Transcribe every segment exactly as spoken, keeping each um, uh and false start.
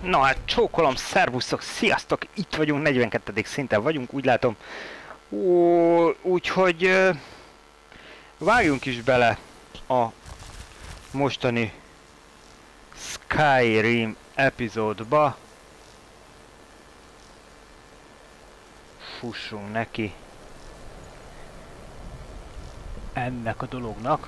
Na hát csókolom, szervuszok, sziasztok, itt vagyunk, negyvenkettedik szinten vagyunk, úgy látom. Ó, úgyhogy uh, vágjunk is bele a mostani Skyrim epizódba. Fussunk neki ennek a dolognak.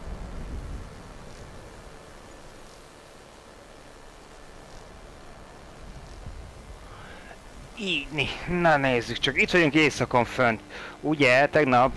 Így, na nézzük csak, itt vagyunk éjszakon fönt. Ugye, tegnap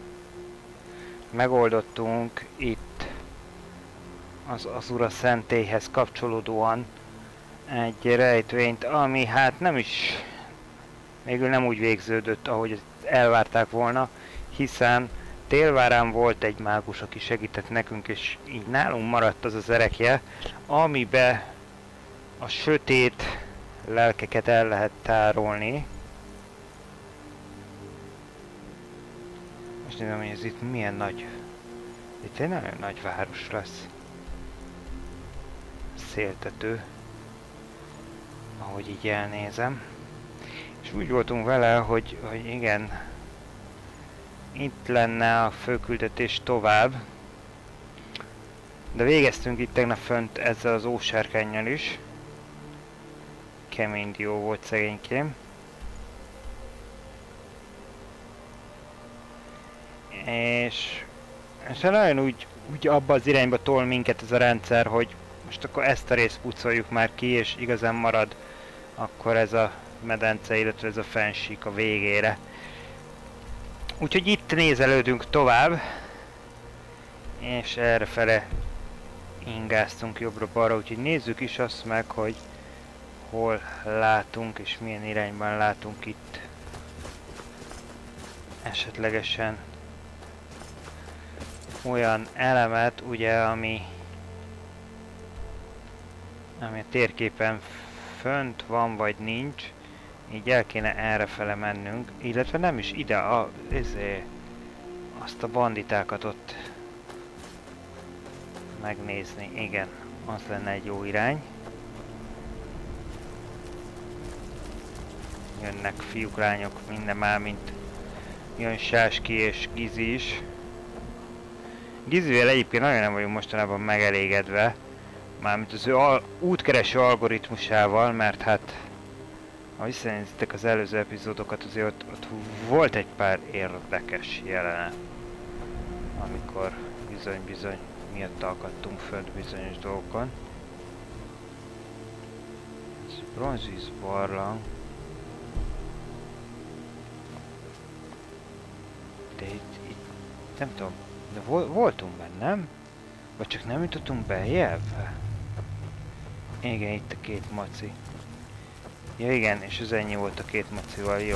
megoldottunk itt az Azura szentélyhez kapcsolódóan egy rejtvényt, ami hát nem is, végül nem úgy végződött, ahogy elvárták volna, hiszen Télvárán volt egy mágus, aki segített nekünk, és így nálunk maradt az az erekje, amibe a sötét lelkeket el lehet tárolni. Most nézem, hogy ez itt milyen nagy... Itt egy nagyon nagy város lesz. Széltető. Ahogy így elnézem. És úgy voltunk vele, hogy, hogy igen, itt lenne a főküldetés tovább. De végeztünk itt tegnap fönt ezzel az ósárkánnyal is. Kemény dió volt szegénykém. És... És nagyon úgy, úgy abba az irányba tol minket ez a rendszer, hogy most akkor ezt a részt pucoljuk már ki, és igazán marad akkor ez a medence, illetve ez a fensík a végére. Úgyhogy itt nézelődünk tovább, és errefele ingáztunk jobbra-balra, úgyhogy nézzük is azt meg, hogy hol látunk és milyen irányban látunk itt esetlegesen olyan elemet, ugye, ami ami a térképen fönt van vagy nincs, így el kéne errefele mennünk, illetve nem is ide, a, ezért, azt a banditákat ott megnézni, igen, az lenne egy jó irány. Jönnek fiúk, lányok, minden már, mint jön Sáski és Gizi is. Gizivel egyébként nagyon nem vagyunk mostanában megelégedve, mármint az ő al útkereső algoritmusával, mert hát ha visszanézitek az előző epizódokat, azért ott, ott volt egy pár érdekes jelenet, amikor bizony-bizony miatt akadtunk fönt bizonyos dolgokon. Ez bronzíz barlang. De itt, itt nem tudom, de vol voltunk benne, nem? Vagy csak nem jutottunk beljebb? Igen, itt a két maci. Ja igen, és az ennyi volt a két macival, jó.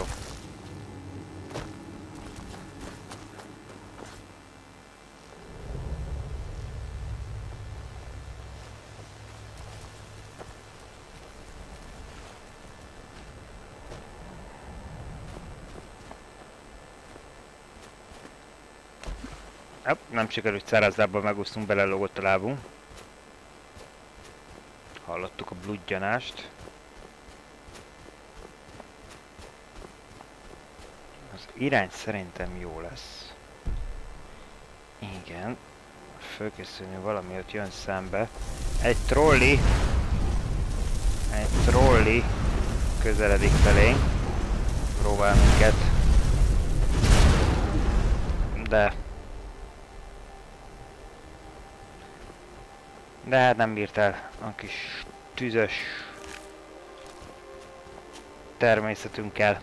Hopp, nem sikerült szárazlábbal megúsztunk, belelógott a lábunk. Hallottuk a bludjanást. Az irány szerintem jó lesz. Igen. Fölkészülni valami ott jön szembe. Egy trolli. Egy trolli közeledik felénk. Próbál minket. De... De hát nem bírt el a kis tüzös természetünkkel.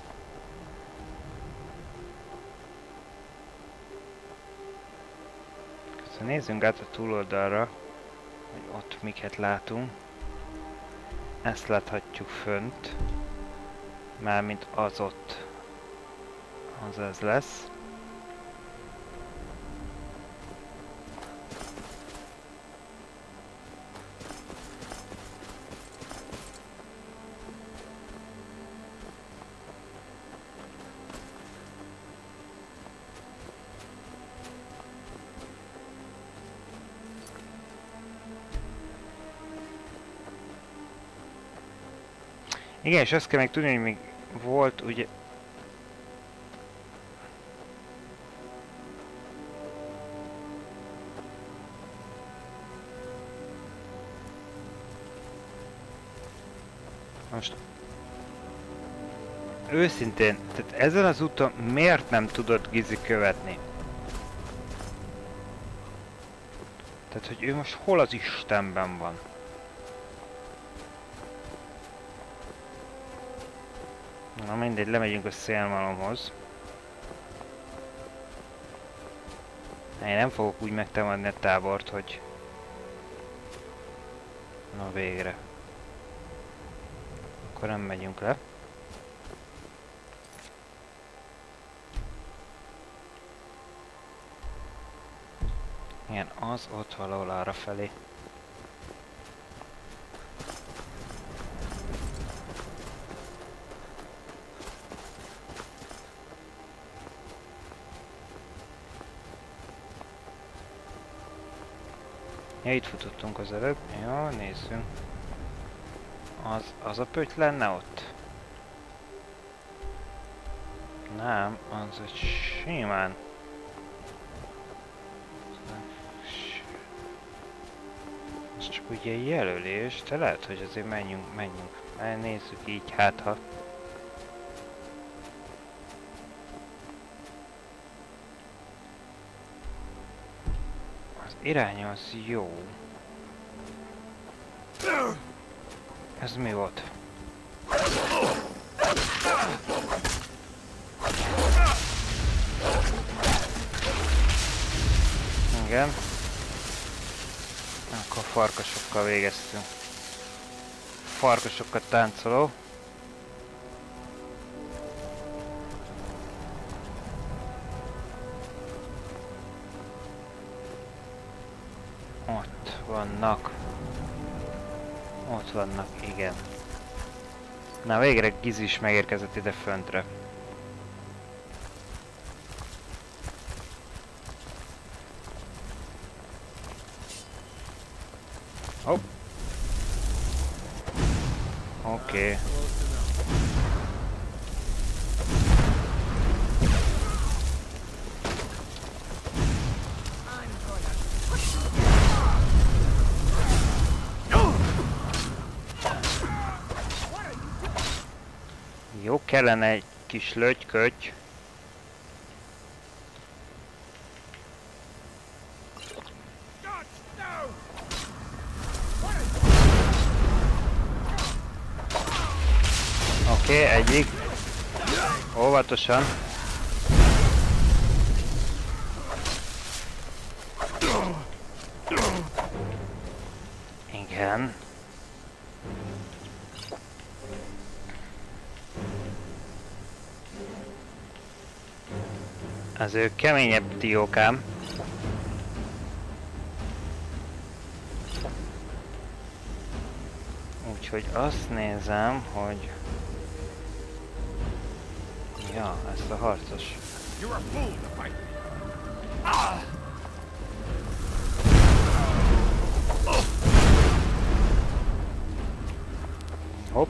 Közben nézzünk át a túloldalra, hogy ott miket látunk. Ezt láthatjuk fönt, mármint az ott, az ez lesz. Igen, és azt kell még tudni, hogy még volt ugye... Most... Őszintén, tehát ezen az úton miért nem tudod Gizi követni? Tehát, hogy ő most hol az Istenben van? Na mindegy, lemegyünk a szélmalomhoz. Én nem fogok úgy megtámadni a tábort, hogy... Na végre. Akkor nem megyünk le. Igen, az ott valahol arra felé. Ja, itt futottunk az előbb. Jó, nézzünk. Az, az a pöty lenne ott? Nem, az egy simán. Ez csak ugye jelölés, de lehet, hogy azért menjünk, menjünk. Nézzük így, hát ha. Az irány az jó. Ez mi volt? Igen. Akkor farkasokkal végeztünk. Farkasokkal táncoló. Ott vannak. Ott vannak, igen. Na végre Gizi is megérkezett ide föntre. Hopp. Oké. Okay. Jó, kellene egy kis lötyköty. Oké, okay, egyik. Óvatosan. Igen. Az ő keményebb diókám. Úgyhogy azt nézem, hogy... Ja, ezt a harcos. Hopp.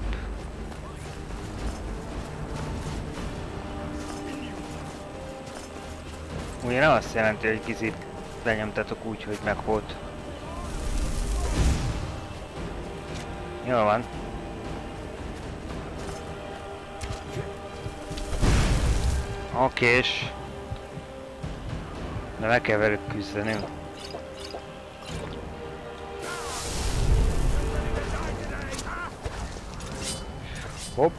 Ugye nem azt jelenti, hogy Gizit lenyomtatok úgy, hogy meghólt. Jól van. Okés. De meg kell velük küzdenünk. Hopp.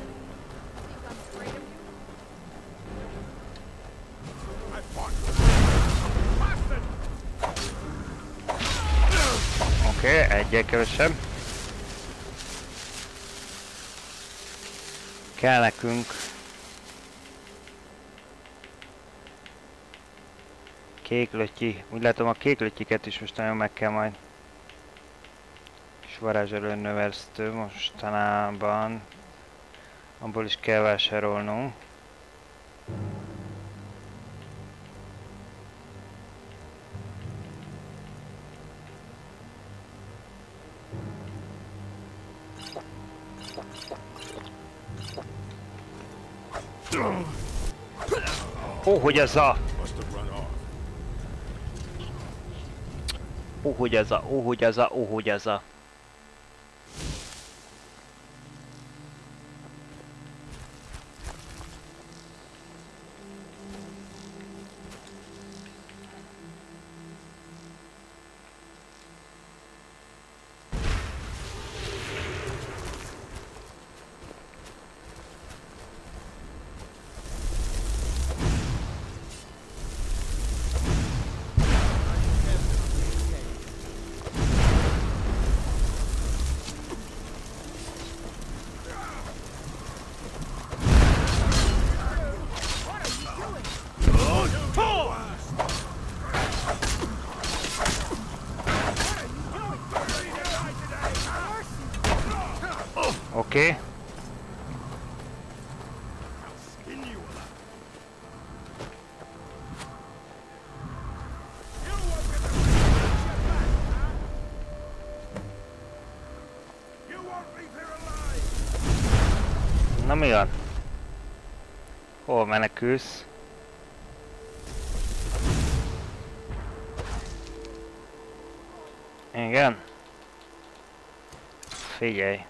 Oké, okay, egyel kevesebb. Kell nekünk kék lötyi. Úgy látom, a kék lötyiket is most nagyon meg kell majd. És varázselő növesztő mostanában. Abból is kell vásárolnunk. Ó, hogy az a... Ó, hogy az a, ó, hogy az a, ó, hogy az a... Oké. Okay. Na mi van? Hol menekülsz? Igen? Figyelj.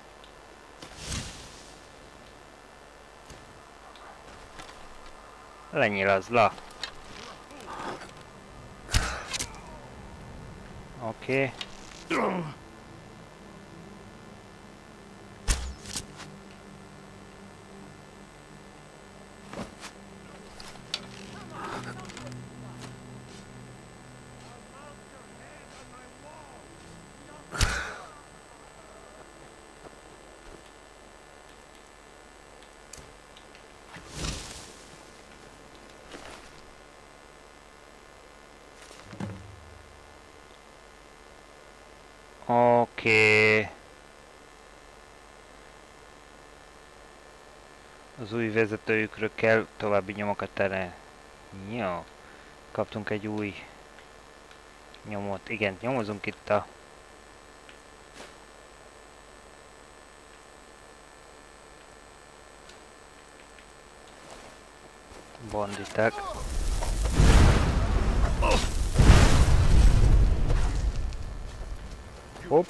Lenyilazd le. Oké. Okay. Oké. Az új vezetőjükről kell további nyomokat tenni. Jó. Kaptunk egy új nyomot. Igen, nyomozunk itt a banditák. Hopp.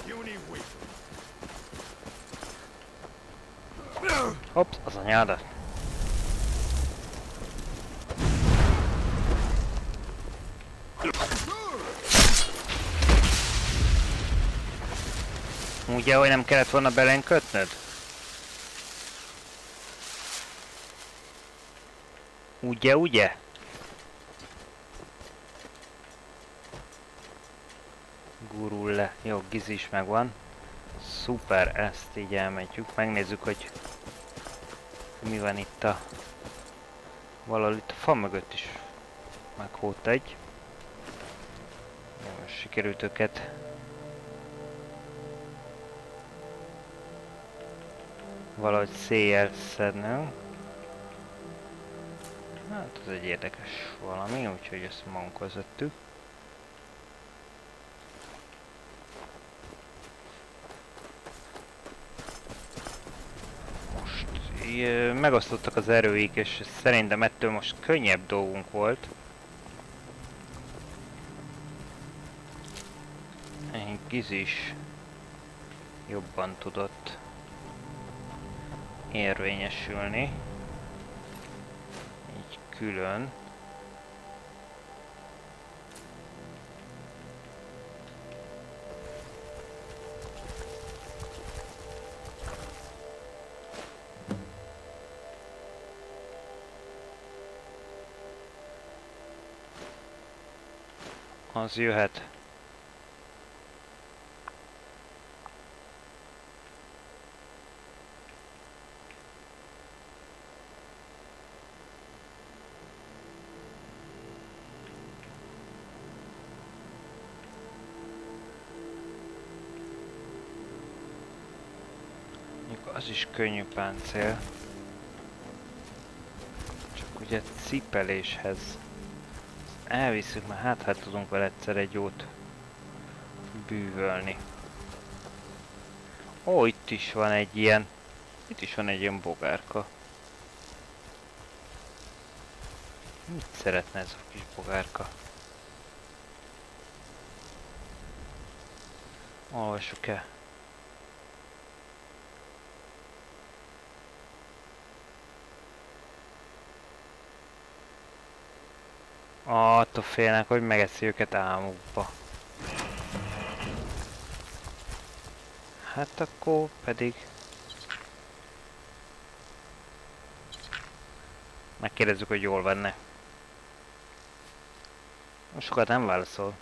Hopp, az anyádat. Ugye, hogy nem kellett volna belén kötnöd? Ugye, ugye? Gurul le. Jó, giz is megvan. Szuper, ezt így elmegyünk. Megnézzük, hogy mi van itt a... Valahol itt a fa mögött is meghódt egy. Jó, sikerült őket valahogy széjjel szednünk. Hát ez egy érdekes valami, úgyhogy ezt magunkhoz vettük. Most megosztottak az erőik, és szerintem ettől most könnyebb dolgunk volt. Egy Giz is jobban tudott érvényesülni. Így külön. Az jöhet. Az is könnyű páncél. Csak ugye cipeléshez elviszünk, mert hát hát tudunk vele egyszer egy jót bűvölni. Ó, itt is van egy ilyen Itt is van egy ilyen bogárka. Mit szeretne ez a kis bogárka? Olvassuk-e? Attól félnek, hogy megeszi őket álmukba. Hát akkor pedig... Megkérdezzük, hogy jól venne. Sokat nem válaszol.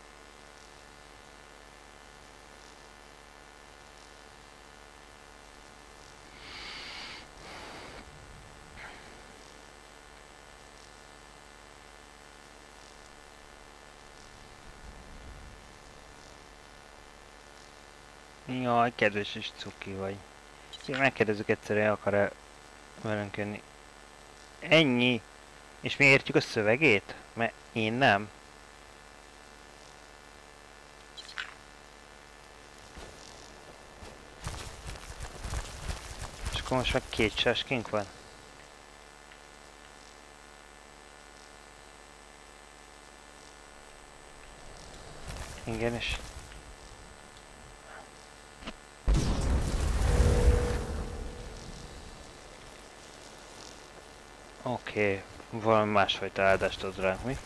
Jaj, kedves és cuki vagy. Megkérdezzük egyszerűen, akar-e velünk jönni. Ennyi! És mi értjük a szövegét? Mert én nem. És akkor most meg két sáskink van. Igen, és... Oké, okay. Valami másfajta áldást ad ránk, mi?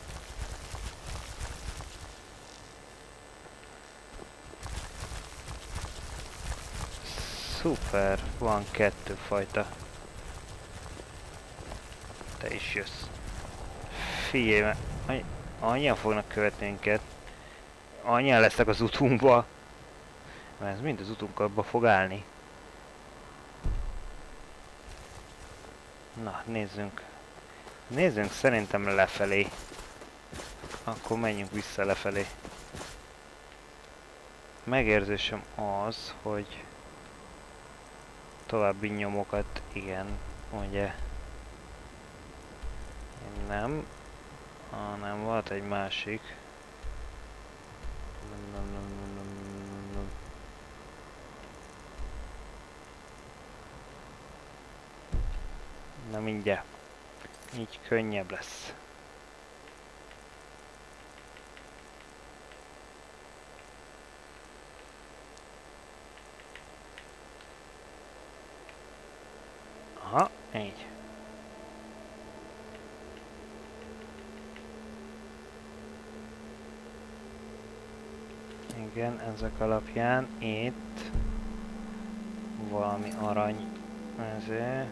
Szuper, van kettő fajta. Te is jössz. Figyelj, mert annyian fognak követni minket. Annyian lesznek az utunkba. Mert ez mind az utunkba fog állni. Na, nézzünk. Nézzünk szerintem lefelé. Akkor menjünk vissza lefelé. Megérzésem az, hogy további nyomokat, igen, ugye. Nem. Hanem volt egy másik. Na mindjárt. Így könnyebb lesz. Aha, így. Igen, ezek alapján itt valami arany ezért.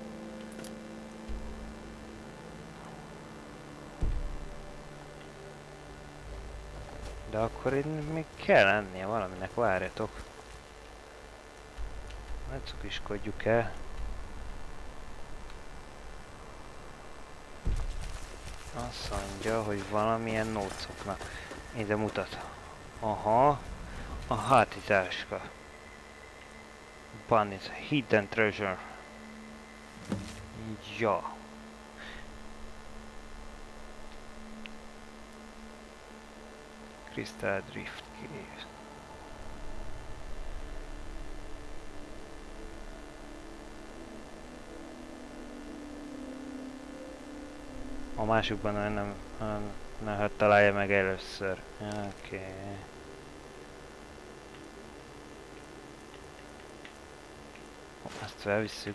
De akkor itt még kell lennie valaminek, várjatok. Ne cukiskodjuk el. Azt mondja, hogy valamilyen nócoknak. Ide mutat. Aha. A hátitáska. Bandit. Hidden treasure. Ja. Crystal Drift Cave. A másikban nem, nem, nem, nem hát találja meg először. Oké. Okay. Ezt felvisszük.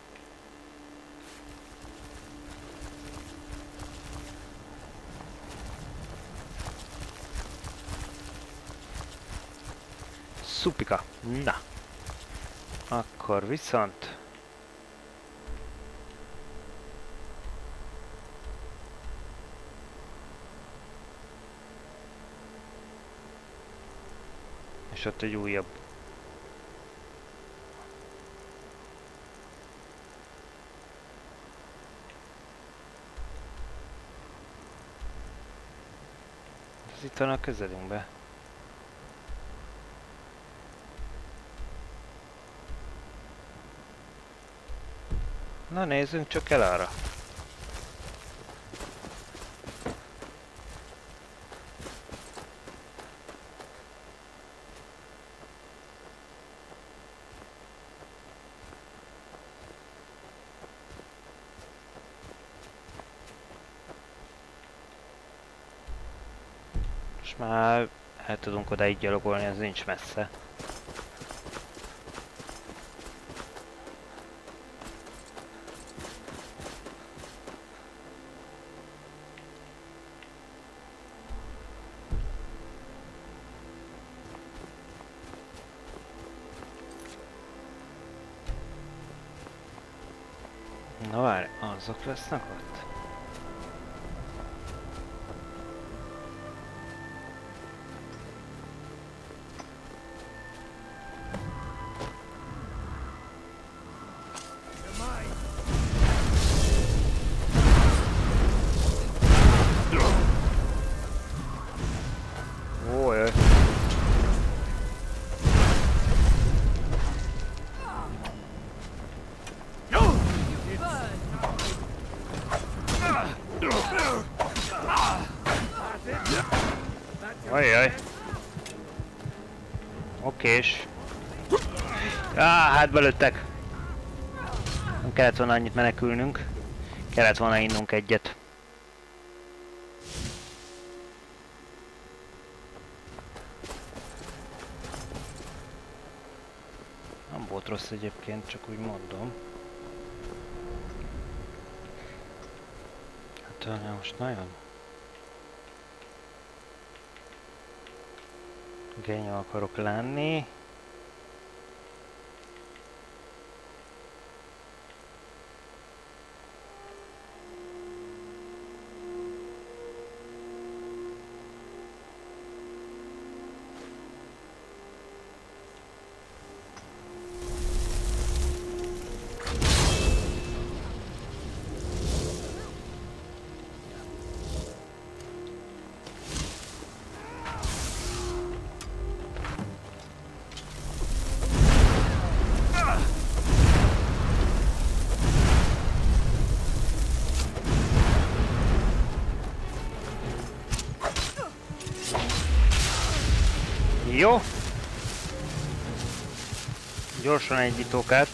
Szupika. Na. Akkor viszont... És ott egy újabb. Ez itt van a közelünkben. Na nézzünk csak el arra. most már el tudunk odáig gyalogolni, ez nincs messze. Na várj, azok lesznek ott? Ójaj. Ajjaj. Okés. Á, hát belőttek. Nem kellett volna annyit menekülnünk. Kellett volna innunk egyet. Nem volt rossz egyébként, csak úgy mondom. Hát most nagyon genyó akarok lenni. Jó. Gyorsan egy bitókát.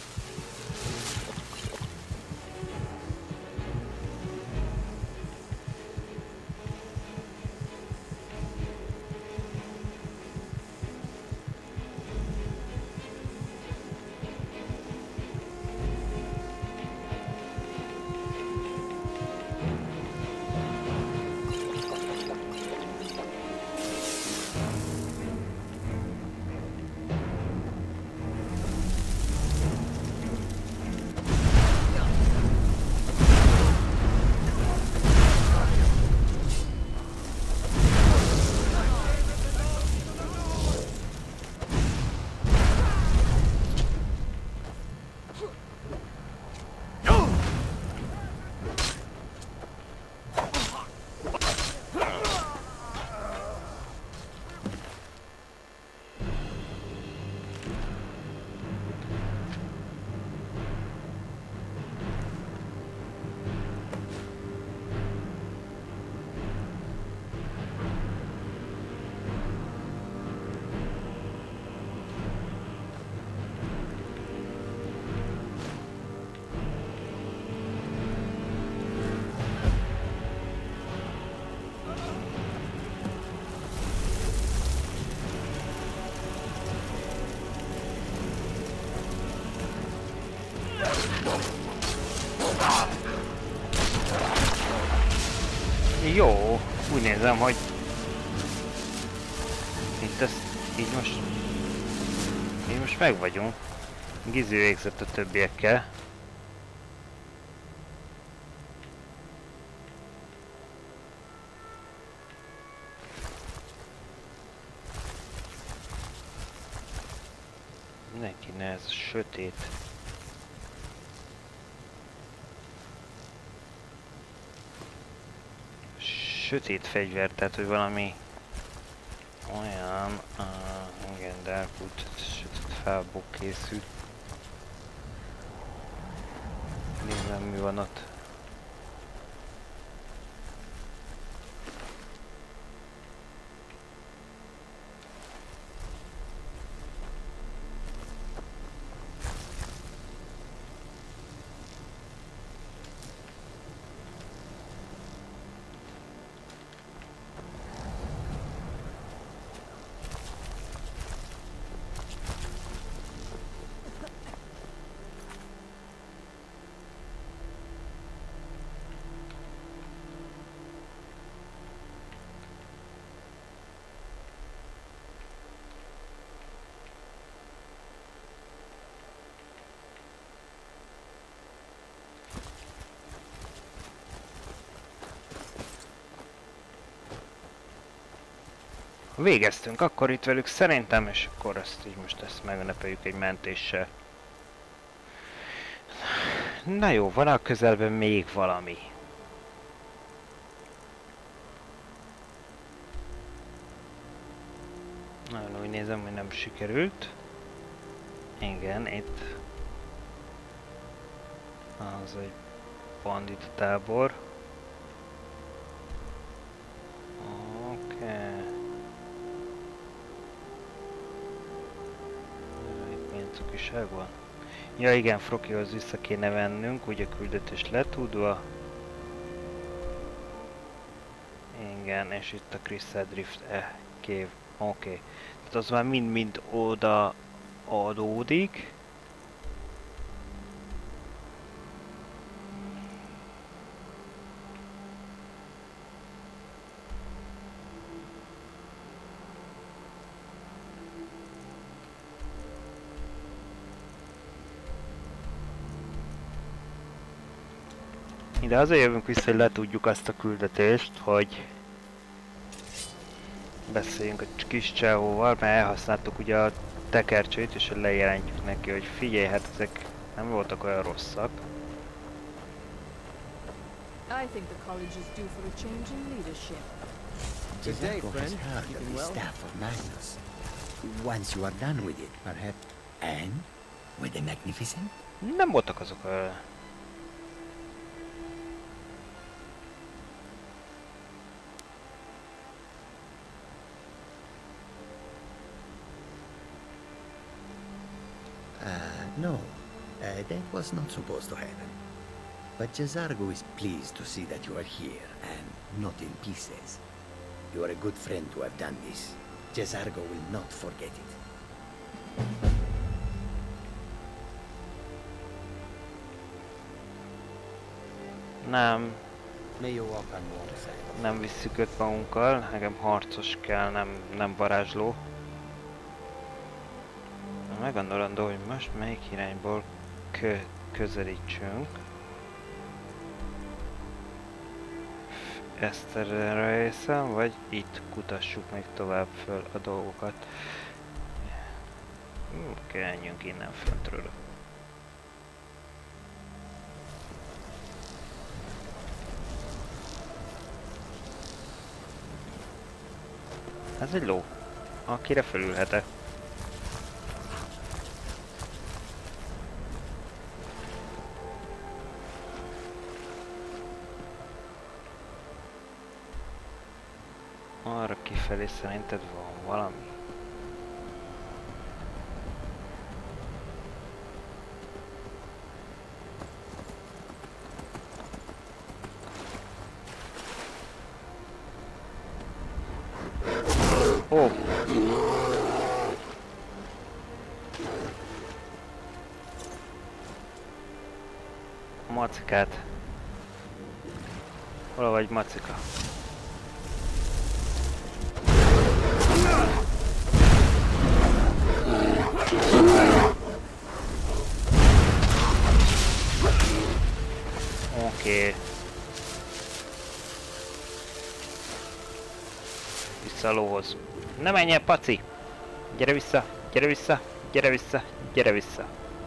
Jó, úgy nézem, hogy itt ez így most így most meg vagyunk. Gizű végzett a többiekkel. Neki ne ez a sötét. Sötét fegyver, tehát hogy valami olyan, uh, igen, Darkwood, sötét fából készült. Nézem, mi van ott. Végeztünk akkor itt velük szerintem, és akkor ezt így most ezt megünnepeljük egy mentéssel. Na jó, van a közelben még valami. Nagyon úgy nézem, hogy nem sikerült. Igen, itt az egy bandit tábor. Oké. Okay. Itt milyen cukiság van? Ja igen, Frokihoz vissza kéne vennünk, ugye a küldetés letudva. Igen, és itt a Crystal Drift e Cave. Oké. Okay. Tehát az már mind-mind oda adódik. Ide azért jövünk vissza, hogy letudjuk azt a küldetést, hogy beszéljünk a kis csávóval, mert elhasználtuk ugye a tekercsét, és hogy lejelentjük neki, hogy figyelj, hát ezek nem voltak olyan rosszak. I think the college is due for a change in leadership. Good day, friend. Keeping well? Staff of Magnus. Once you are done with it, perhaps. And with the Magnificent? Nem voltak azok a... Uh, no. Uh, that was not supposed to happen. But Jazargo is pleased to see that you are here, and not in pieces. You are a good friend to have done this. Jazargo will not forget it. Nem. Nem visszük őt magunkkal, nekem harcos kell, nem, nem varázsló. Meggondolandó, hogy most melyik irányból kö közelítsünk. Ezt erre hiszem, vagy itt kutassuk még tovább föl a dolgokat. Oké, menjünk innen föntről. Ez egy ló, akire fölülhetek. Arra kifelé szerinted van valami? Ó! Oh. Macikát. Hol vagy, macika? Oké. Okay. Vissza a lóhoz. Ne menj el, paci! Gyere vissza, gyere vissza, gyere vissza, gyere vissza.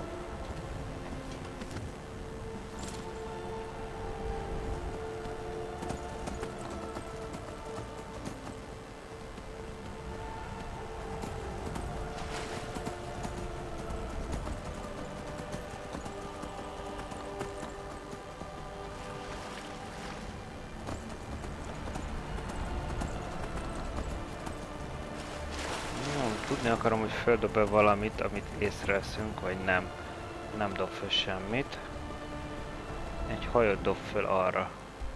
Tudni akarom, hogy földob-e valamit, amit észreveszünk, vagy nem. Nem dob föl semmit. Egy hajót dob föl arra.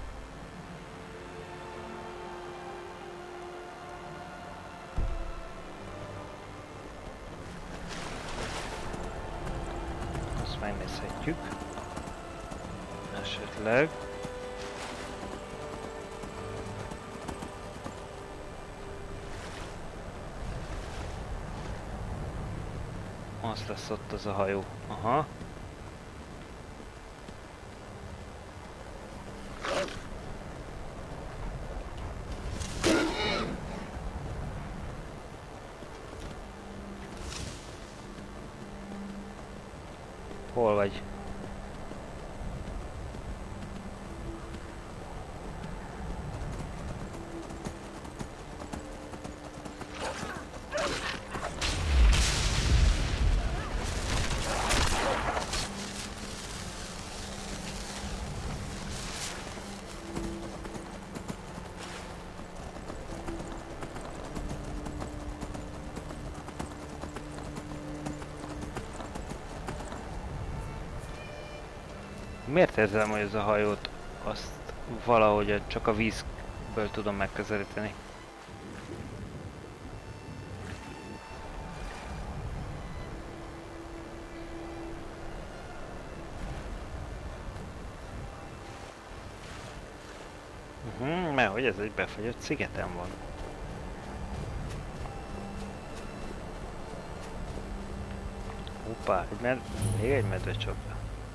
Azt megnézhetjük. Esetleg. Az lesz ott az a hajó. Aha. Hol vagy? Miért érzem, hogy ez a hajót azt valahogy csak a vízből tudom megközelíteni? Uh-huh, mert hogy ez egy befagyott szigeten van. Hoppá, egy med még egy medvecsapda.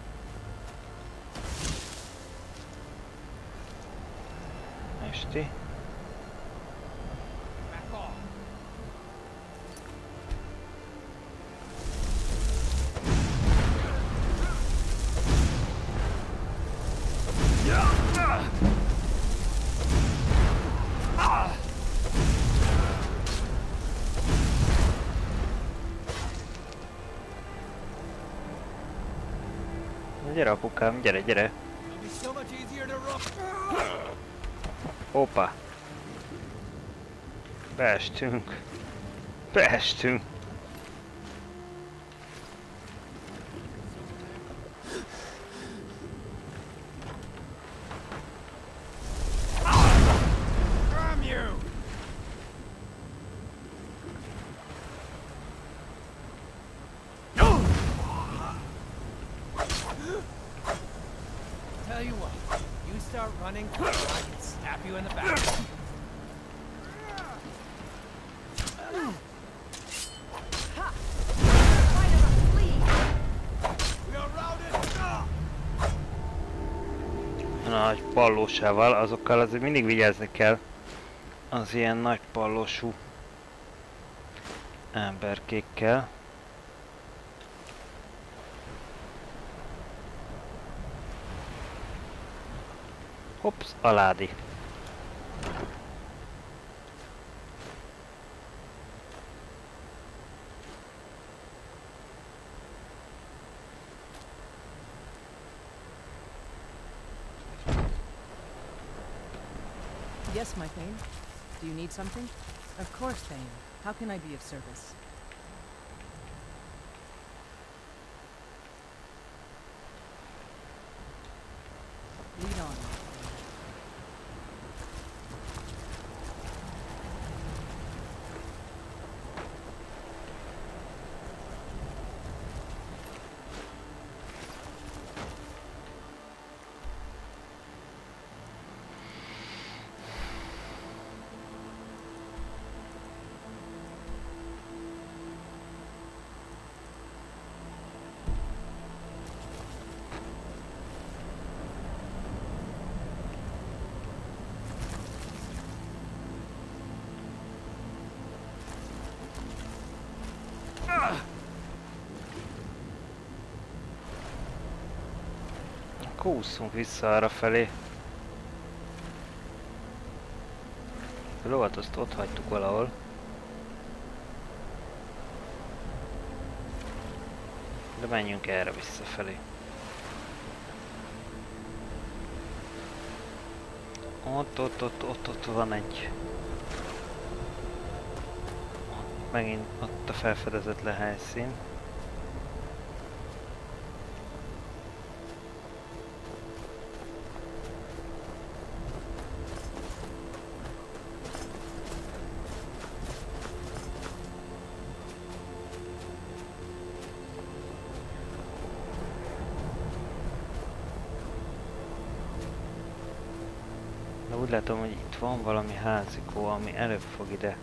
Esti. Gyere apukám, gyere, gyere! Hoppá! Beestünk! Beestünk! Tell you what, you start running, or I can stab you in the back. Nagy pallósával, azokkal azért mindig vigyázni kell. Az ilyen nagy pallósú emberkékkel. Hopps, aládi. Yes, my Thane. Do you need something? Of course, Thane. How can I be of service? Lead on. Akkor ússzunk vissza arra felé. A lovat azt ott hagytuk valahol. De menjünk erre visszafelé. Ott, ott, ott, ott, ott van egy... Megint ott a felfedezetlen helyszín. De úgy látom, hogy itt van valami házikó, ami előbb fog ide.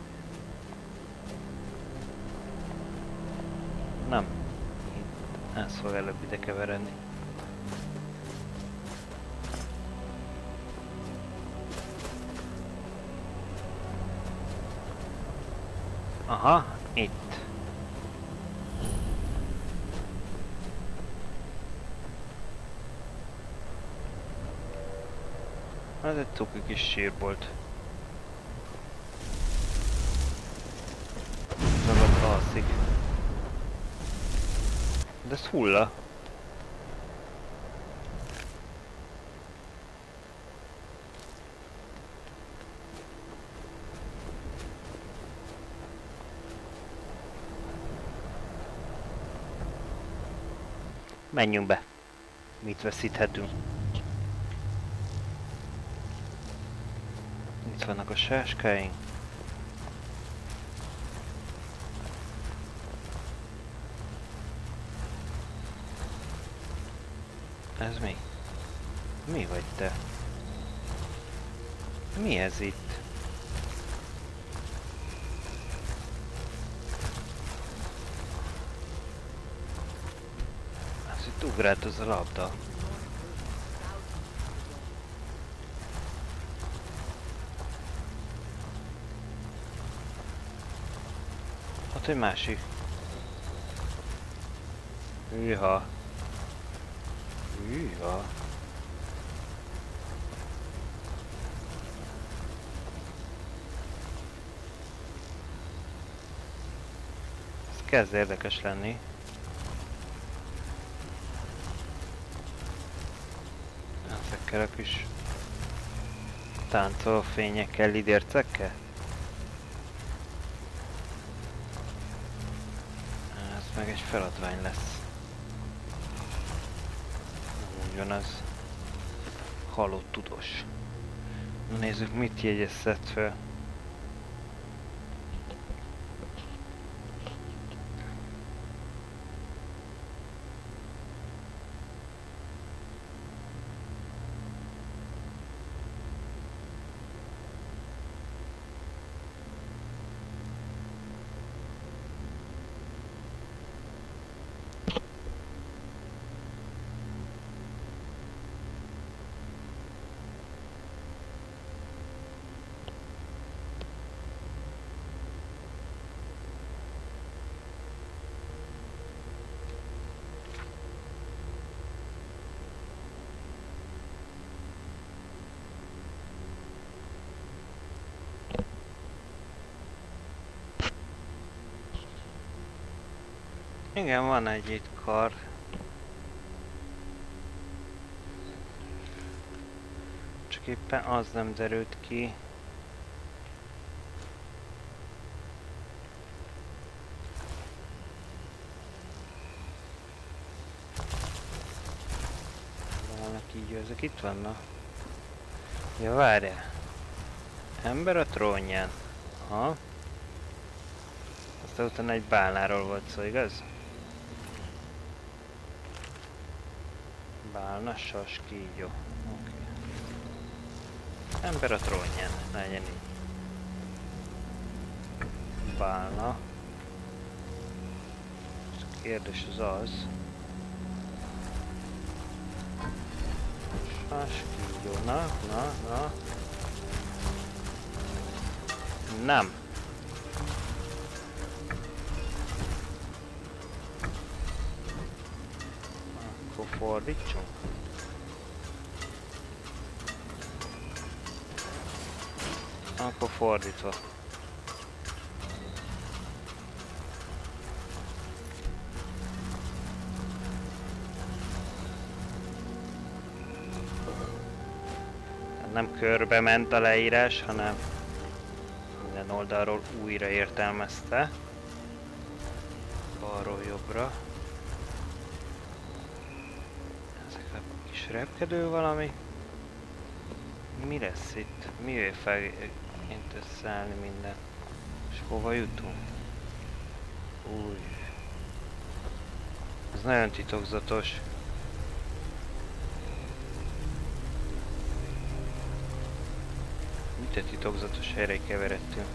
Nem. Itt ez fog előbb ide keveredni. Aha, itt. Ez egy cuki kis sírbolt. Meg ott alszik. De ez hulla. Menjünk be. Mit veszíthetünk? Itt vannak a sáskáink. Ez mi? Mi vagy te? Mi ez itt? Ez itt ugrált az a labda. Ott egy másik. Hűha. Hűha. Ez kezd érdekes lenni. Ezekkel a kis táncoló fényekkel, lidércekkel. Ez meg egy feladvány lesz. Ugyanaz. Halott tudós. Na nézzük, mit jegyeztet fel. Igen, van egy itt kar. Csak éppen az nem derült ki. Vannak így, ezek itt vannak. Ja, várjál. Ember a trónján. Ha. Aztán utána egy bálnáról volt szó, igaz? Bálna, sas, kígyó. Oké. Okay. Ember a trónján, legyen így. Bálna. A kérdés az az. Sas, kígyó, na, na, na. Nem. Akkor fordítsunk. Akkor fordítva. Nem körbe ment a leírás, hanem minden oldalról újra értelmezte. Balról jobbra. Ezek a kis repkedő valami. Mi lesz itt? Mivel fel itt összeállni minden? És hova jutunk? Új. Ez nagyon titokzatos. Mit egy titokzatos helyre keveredtünk?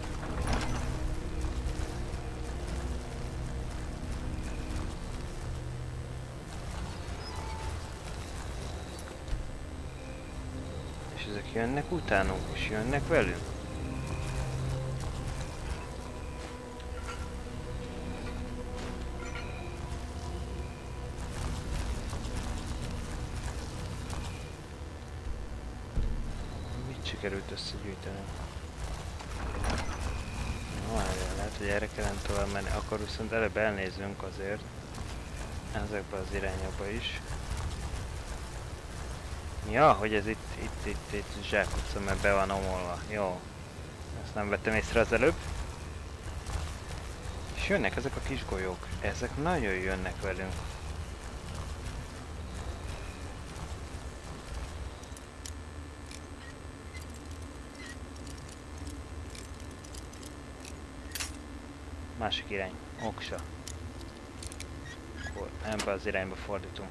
És ezek jönnek utánunk, és jönnek velünk? sikerült összegyűjtenünk. No, lehet, hogy erre kellene tovább menni. Akkor viszont előbb elnézünk azért. Ezekbe az irányokba is. Ja, hogy ez itt, itt, itt, itt zsákutca, mert be van omolva. Jó. Ezt nem vettem észre az előbb. És jönnek ezek a kis golyók. Ezek nagyon jönnek velünk. Másik irány. Oksa. Akkor ebbe az irányba fordítunk.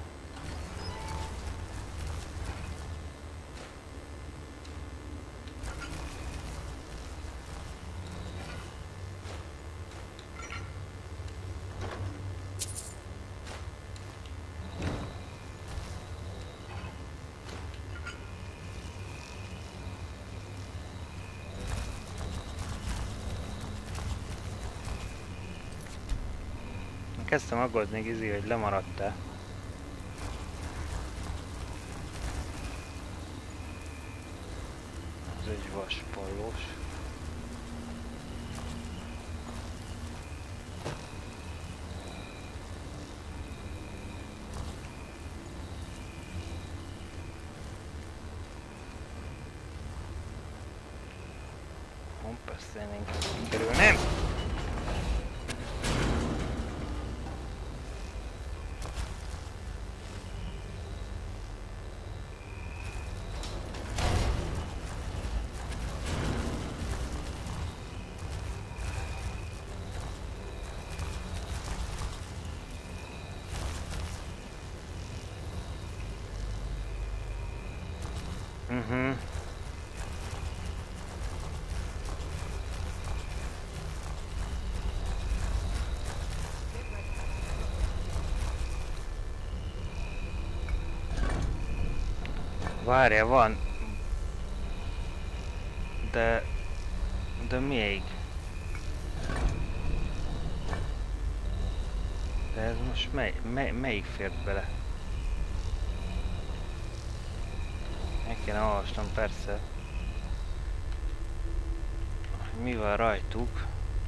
Kezdtem aggódni, Gizi, hogy lemaradtál. Ez egy vaspallós. Hopp, ezt én inkább kikerülném. Mhm. Várja, van. De... De még. De ez most mely, mely, melyik fért bele? Meg kéne olvasnom persze. Mi van rajtuk?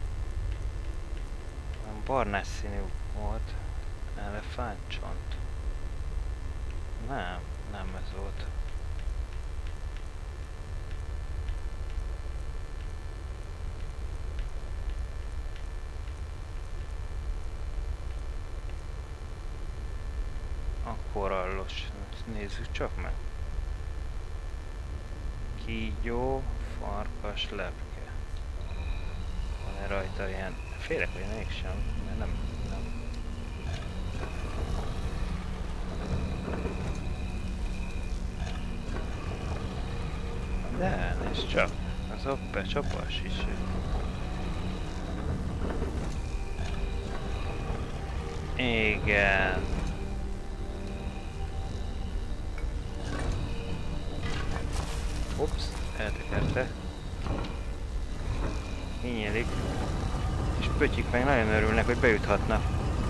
Barnás színű volt. Elefántcsont. Nem, nem ez volt. A korallos. Nézzük csak meg. Kígyó, farkas, lepke. Van-e rajta ilyen... Félek, hogy mégsem, mert nem... nem. De, nézd csak. Az oppe csapas is. Igen. Ups, eltekerte. Kinyílik. És pötyik meg nagyon örülnek, hogy bejuthatnak.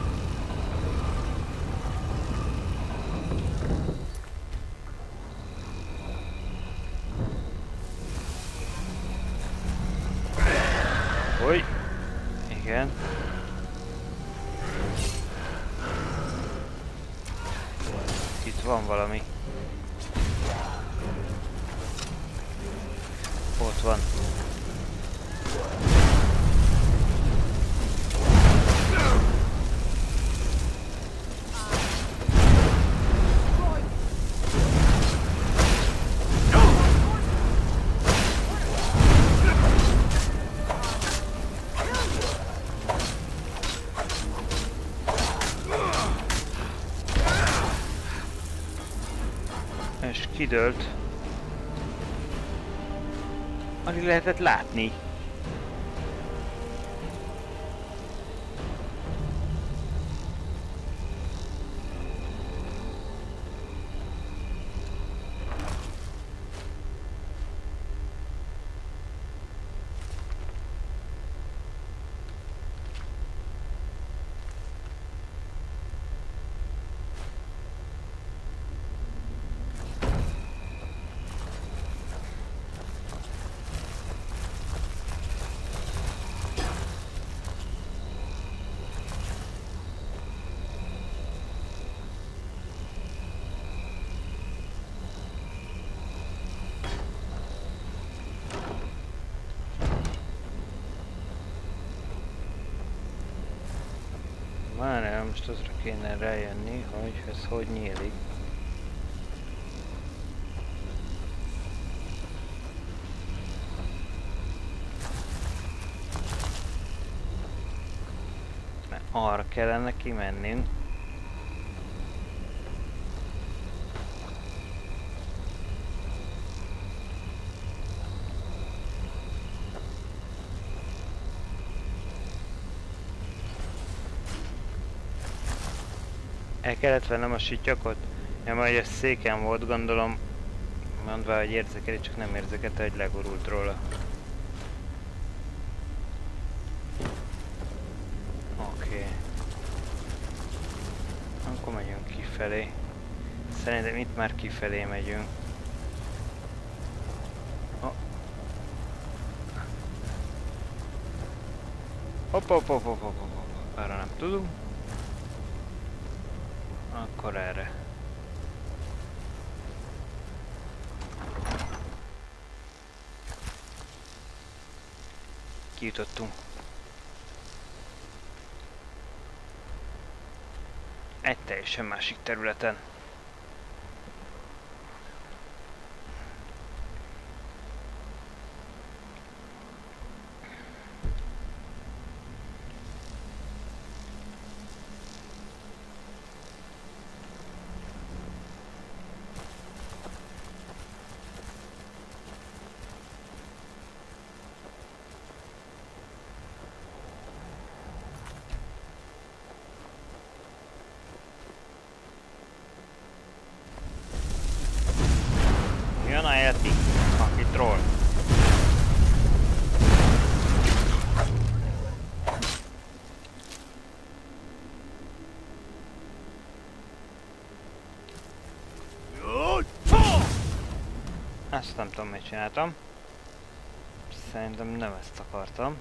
Hogy? Igen. Itt van valami. Ott van. És kidőlt. Alig lehetett látni. Várjál, most azra kéne rájönni, hogy ez hogy nyílik. Mert arra kellene kimennünk. El kellett vennem a sityakot? Ja, majd ez széken volt, gondolom. Mondva, hogy érzékeli, csak nem érzékelte, hogy legurult róla. Oké. Okay. Akkor megyünk kifelé. Szerintem itt már kifelé megyünk. Oh. Hopp, hopp, hopp, hopp, hopp, hopp. Arra nem tudunk. Akkor erre. Kijutottunk. Egy teljesen másik területen. Jön a Yeti, aki troll. Ezt nem tudom, mit csináltam. Szerintem nem ezt akartam.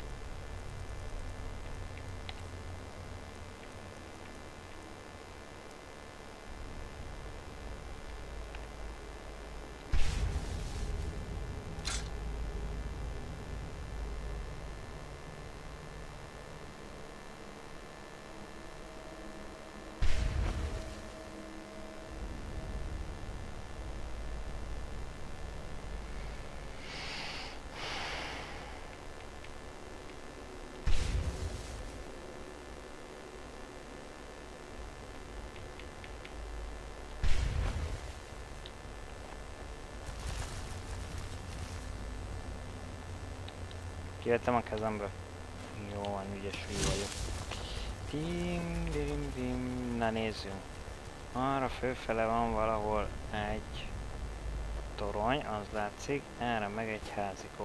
Kivettem a kezemből. Jó van, ügyes hű vagyok. Tim, dim, dim. Na nézzünk. Arra fölfele van valahol egy torony, az látszik. Erre meg egy házikó.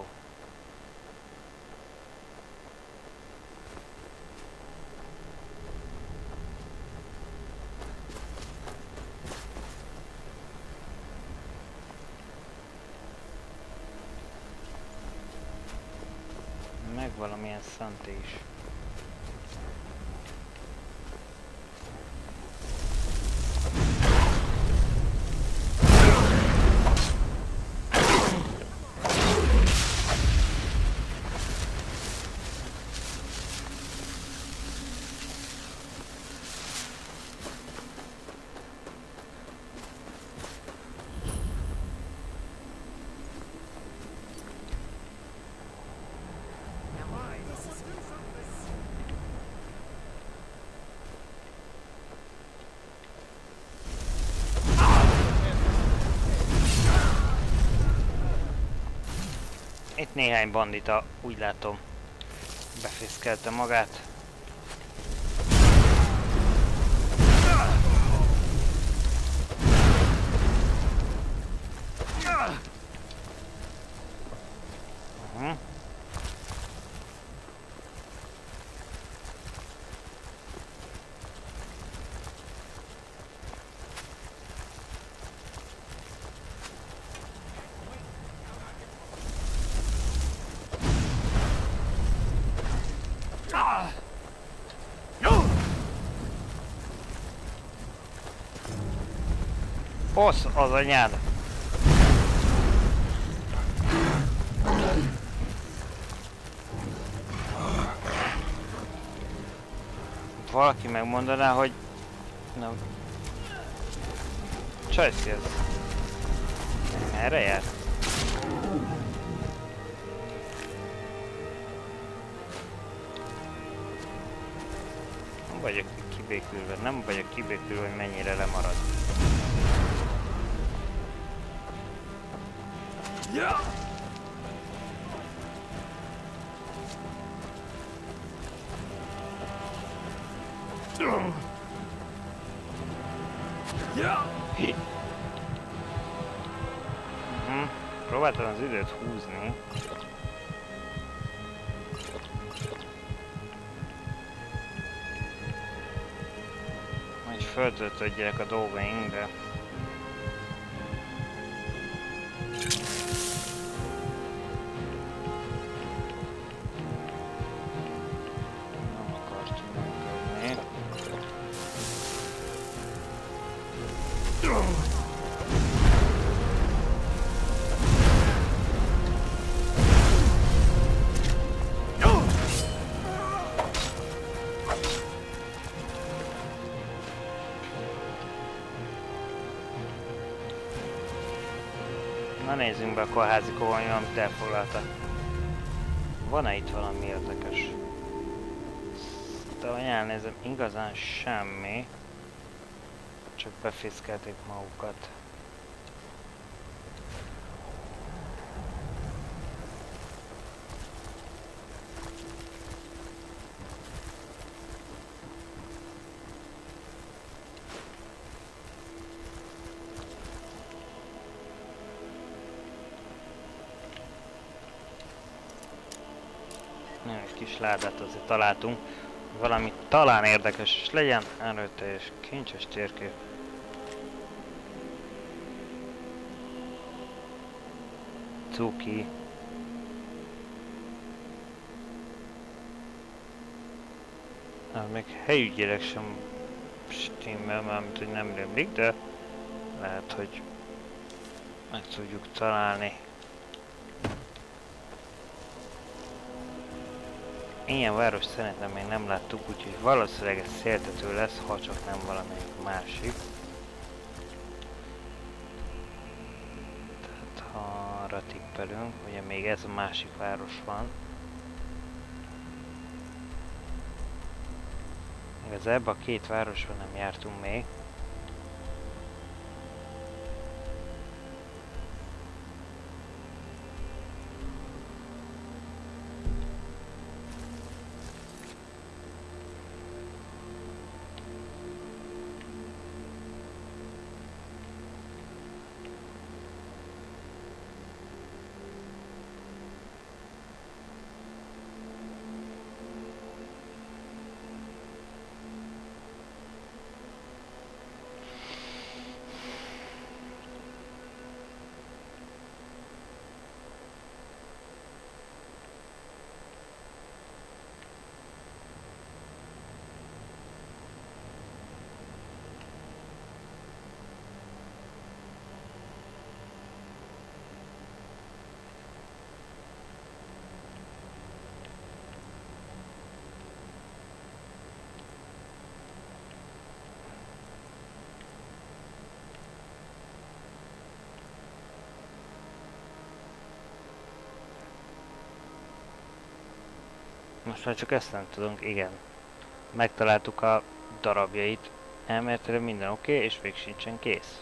Meg valamilyen szent is. Itt néhány bandita, úgy látom, befészkelte magát. Uh-huh. Osz az anyád! valaki megmondaná, hogy... Na... Csajszi ez. Erre jár? Nem vagyok kibékülve, nem vagyok kibékülve, hogy mennyire lemarad. Yeah. Mhm. Próbáltam az időt húzni. Hogy föltöltődjenek a dolgaink, de... nem akart működni. Na nézzünk be a kórházi kóvalnyom, amit elfoglalta. Van-e itt valami érdekes? De ahogy elnézem, igazán semmi. Csak befészkelték magukat. Egy kis ládát azért találtunk. Valami talán érdekes is legyen. Erőteljes kincses térkép. Cuki. Hát még helyügyileg sem stimmel, mármint hogy nem rémlik, de lehet, hogy meg tudjuk találni. Ilyen város szerintem még nem láttuk, úgyhogy valószínűleg ez széltető lesz, ha csak nem valamelyik másik. Tehát ha arra tippelünk, ugye még ez a másik város van. Igaz, ebbe a két városban nem jártunk még. Most már csak ezt nem tudunk, igen. Megtaláltuk a darabjait, elméletileg minden oké, okay, és még sincsen kész.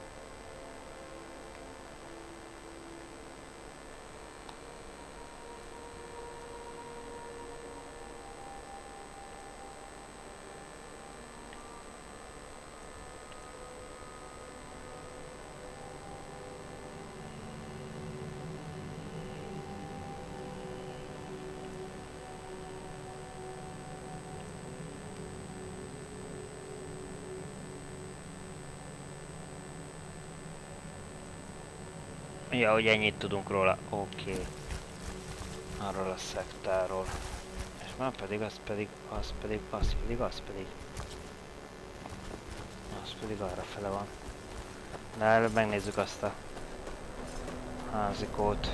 Ja, hogy ennyit tudunk róla. Oké. Okay. Arról a szektáról. És már pedig, az pedig, az pedig, az pedig, az pedig. Az pedig arra fele van. De előbb megnézzük azt a házikót.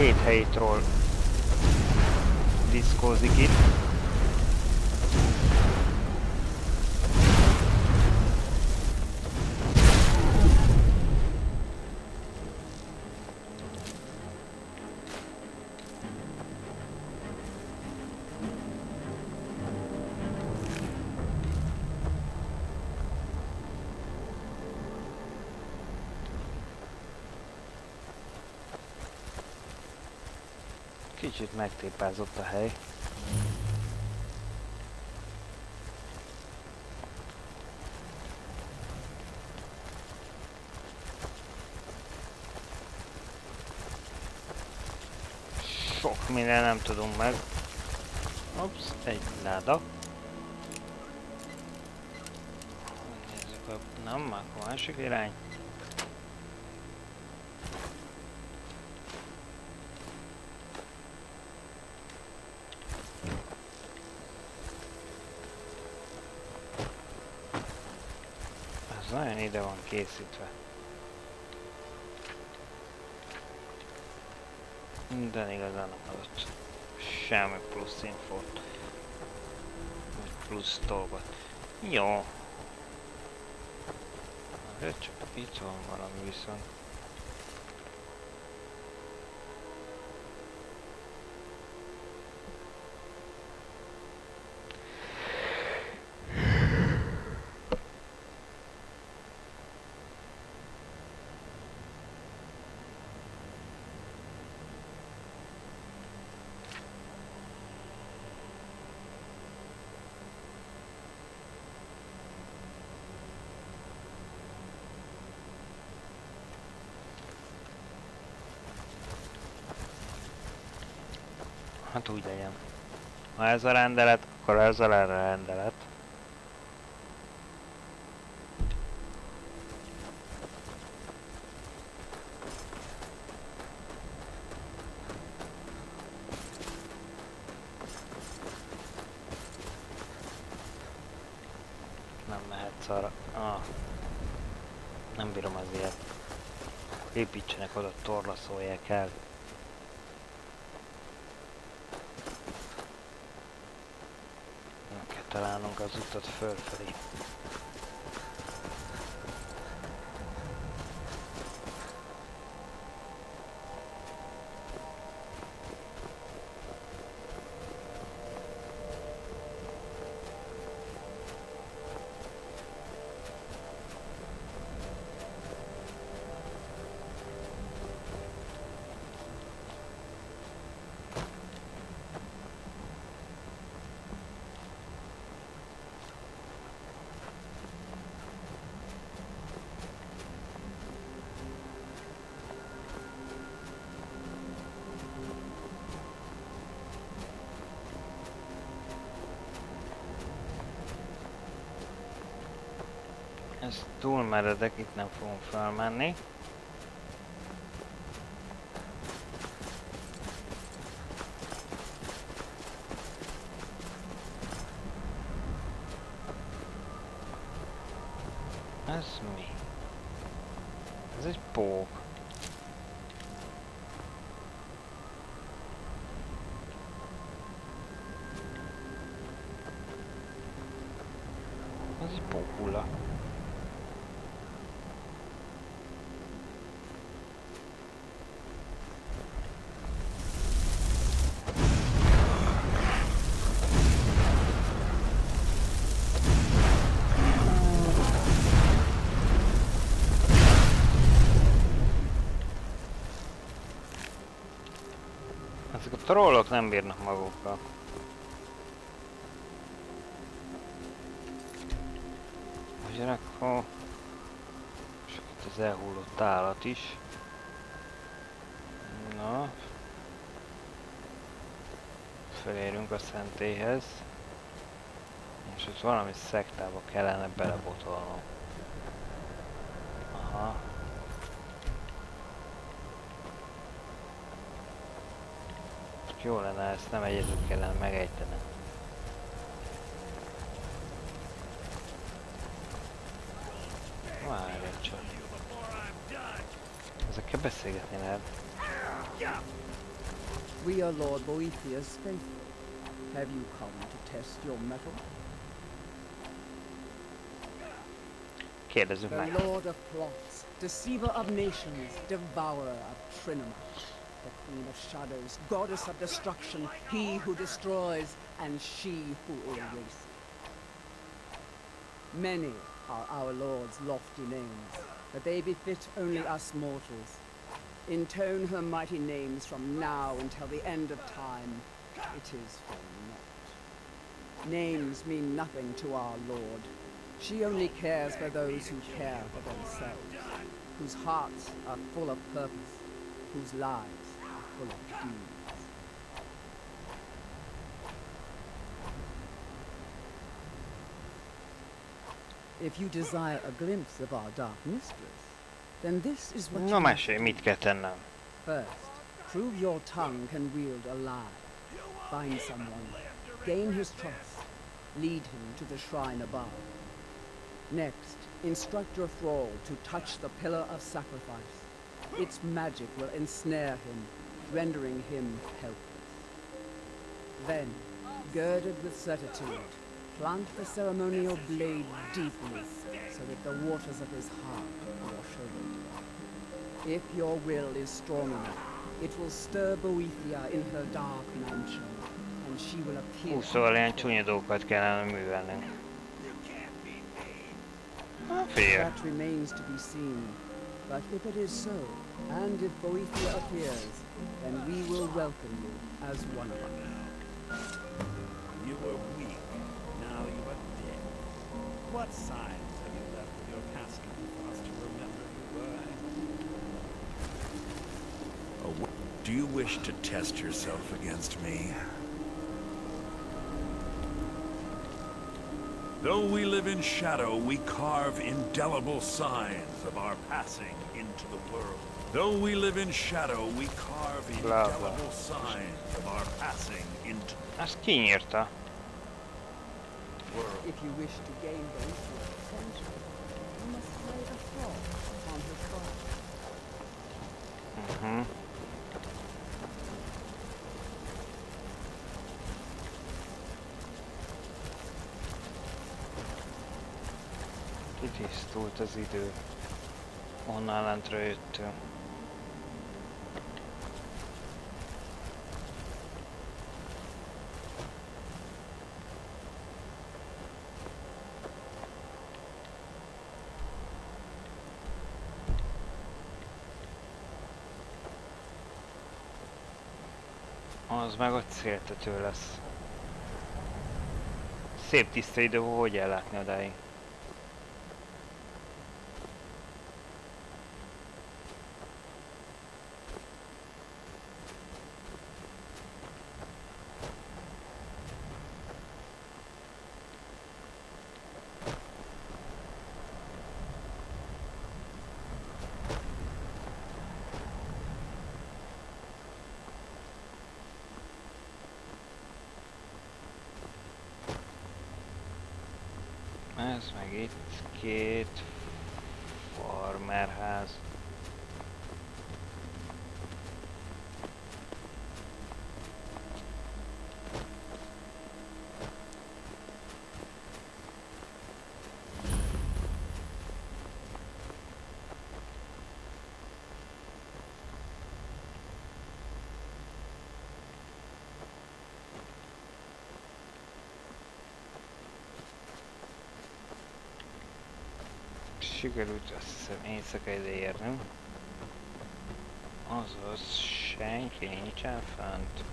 két helyi troll diszkózik itt. Kicsit megtépázott a hely. Sok minden nem tudunk meg. Ups, egy láda. Nézzük a... Nem, már a másik irány. Nagyon ide van készítve. De igazán nem adott semmi plusz infót. Vagy plusz dolgot. Jó. Azért csak itt van valami viszont. Hát úgy legyen. Ha ez a rendelet, akkor ez a rendelet. Nem mehetsz arra. Ah. Nem bírom az ilyet. Építsenek oda, torlaszolják el. Találnunk az utat fölfelé. Ez túl meredek, itt nem fogunk felmenni. Ez mi? Ez egy pók. Ez egy pókhulla. Ezek a trollok nem bírnak magukkal. Ugyanakkor... És itt az elhullott állat is. Na. Felérünk a szentélyhez. És ott valami szektába kellene belebotolnom. Aha. Jó lenne, ezt nem egyedül kellene megejtenem. Várj csak. Ezekkel beszélgetni lehet. We are Lord Boethiah's faithful. Have you come to test your mettle? Kérdezzük The meg. Lord of Plots, deceiver of nations, devourer of Trinoma, the Queen of Shadows, goddess of destruction, he who destroys, and she who erases. Many are our Lord's lofty names, but they befit only us mortals. Intone her mighty names from now until the end of time. It is for naught. Names mean nothing to our Lord. She only cares for those who care for themselves, whose hearts are full of purpose, whose lives are full of deeds. If you desire a glimpse of our dark mistress, then this is what Na you must mesélj, do. mit kell tennem? First, prove your tongue can wield a lie. Find someone, gain his trust, lead him to the shrine above. Next, instruct your thrall to touch the pillar of sacrifice. Its magic will ensnare him, rendering him helpless. Then, girded with certitude, plant the ceremonial blade deeply, so that the waters of his heart wash over it. If your will is strong enough, it will stir Boethia in her dark mansion, and she will appear. Hú, szóval ilyen csúnya dolgokat kellene művelnünk. Na, figyelj. That remains to be seen. But if it is so, and if Boethia appears, then we will welcome you as one of us. You were weak, now you are dead. What signs have you left with your passing for us to remember you were? Oh, wh- do you wish to test yourself against me? Though we live in shadow, we carve indelible signs of our passing into the world. Though we live in shadow, we carve Blah, blah. indelible signs of our passing into Azt kinyírta. the world. If you wish to gain Boethia's attention, you must play a thrall on her throne. Mhm. Kitisztult az idő. Onnan lentről jöttünk. Az meg ott széltető lesz. Szép tiszta idő, hogy ellátni odáig? Ez meg itt két farmerház. Sikerült azt hiszem éjszaka ide érnünk. Azaz senki nincsen fent.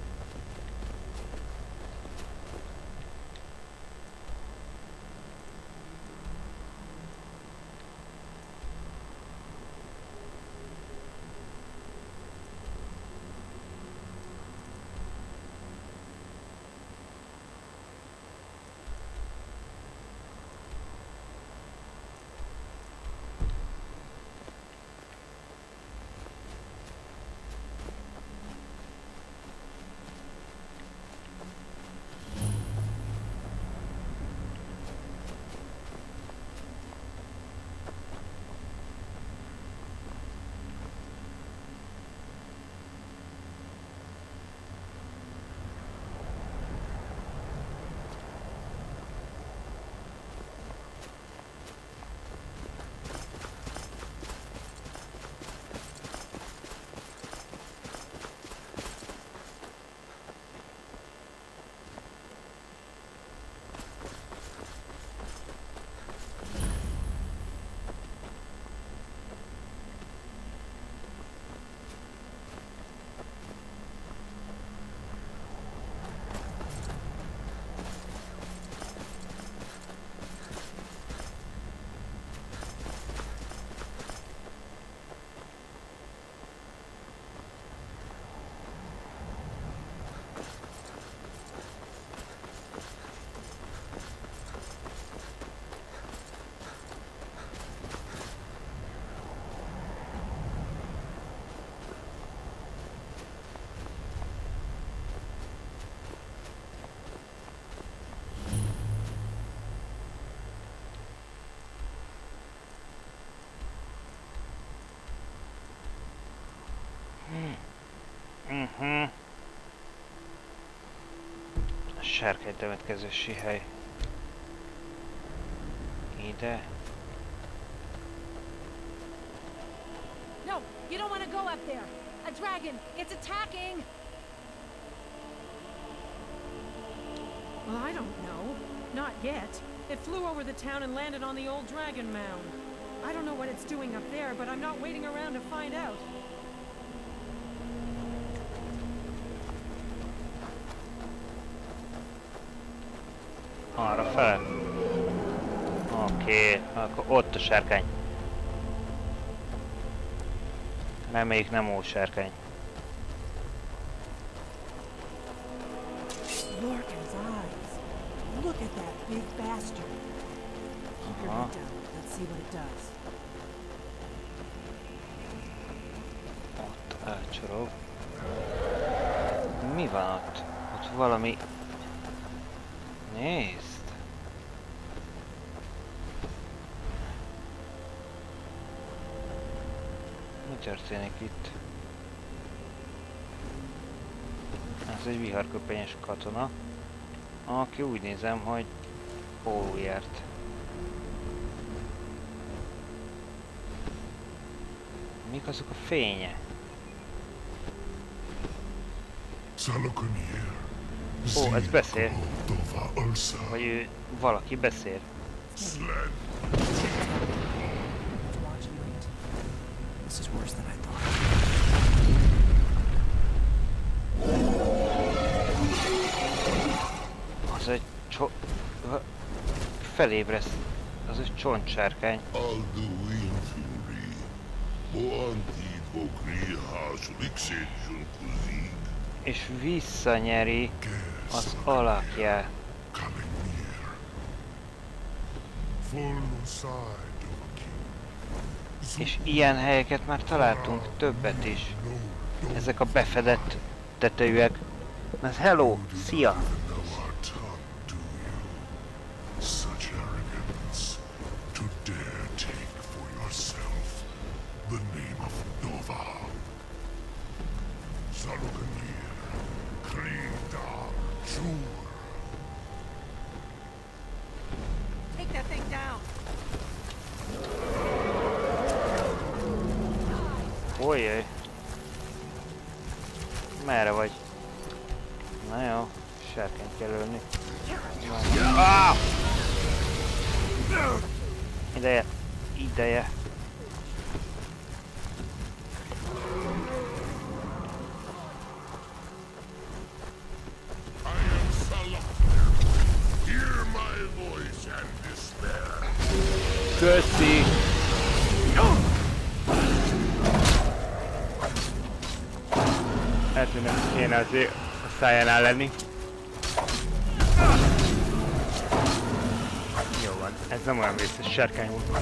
sárkány temetkezési hely. Ide. No, you don't want to go up there. A dragon, it's attacking. Well, I don't know. Not yet. It flew over the town and landed on the old dragon mound. I don't know what it's doing up there, but I'm not waiting around to find out. Arra fel. Oké, okay, akkor ott a sárkány. Reméljük nem ó sárkány. Lorcan's eyes. Look at that big bastard. Keep your head down. Let's see what it does. Ott elcsorog. Mi van ott? Ott valami... Nézd! Mi történik itt? Ez egy viharköpenyes katona, aki úgy nézem, hogy pólóért. Mik azok a fénye? Ó, ez beszél. Vagy ő, valaki beszél. This is worse than I thought. Az egy cso... Felébresz. Az egy csontsárkány. És visszanyeri az alakját. És ilyen helyeket már találtunk többet is. Ezek a befedett tetejűek. Ez hello! Szia! Take that thing down. Ojjaj! Merre vagy? Na jó, sárkányt kell ölni. Ah! Ideje! Ideje! Köszi! Hát nem kéne azért a szájánál lenni. Jó van, ez nem olyan vészes sárkány volt.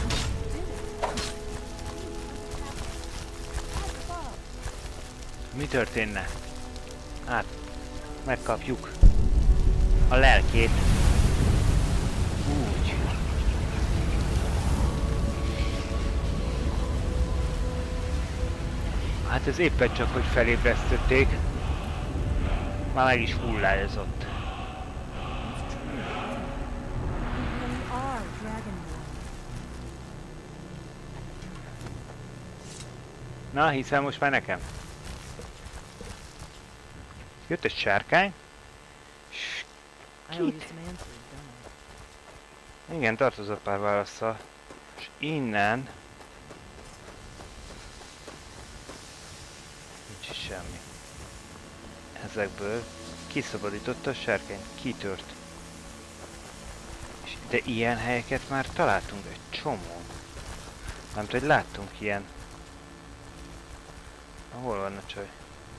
Mi történne? Hát, megkapjuk a lelkét. Úgy. Hát ez éppen csak, hogy felébresztették. Már meg is hullájozott. Na, hiszel most már nekem. Jött egy sárkány. Kit? Igen, tartozott pár válasszal. És innen... Nincs is semmi. Ezekből kiszabadította a sárkányt, kitört. És de ilyen helyeket már találtunk egy csomó. Nem tudom, hogy láttunk ilyen. Hol van a csaj?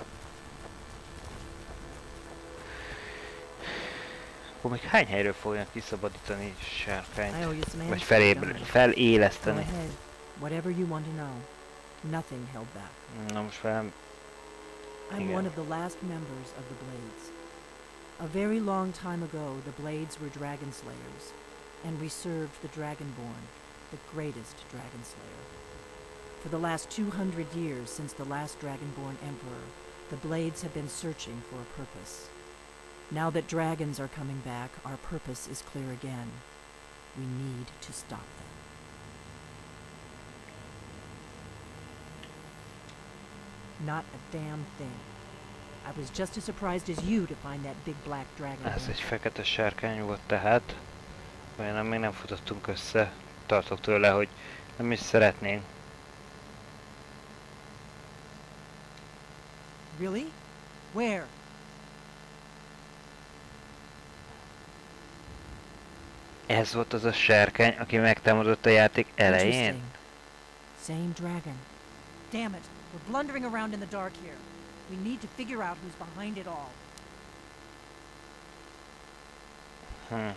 Akkor még hány helyről fognak kiszabadítani sárkányt? Vagy felébre, feléleszteni? Whatever you want to know. Nothing held back. Na most fel... I'm Igen. one of the last members of the Blades. A very long time ago, the Blades were dragon slayers, and we served the Dragonborn, the greatest dragon slayer. For the last two hundred years since the last Dragonborn Emperor, the Blades have been searching for a purpose. Now that dragons are coming back, our purpose is clear again. We need to stop them. Not a damn thing. I was just as surprised as you to find that big black dragon. Ez egy fekete sárkány volt tehát. Olyan még nem futottunk össze. Tartok tőle, hogy nem is szeretnénk. Really? Where? Ez volt az a sárkány, aki megtámadott a játék elején? Interesting. Same dragon. Damn it, we're blundering around in the dark here. We need to figure out who's behind it all. Hmm.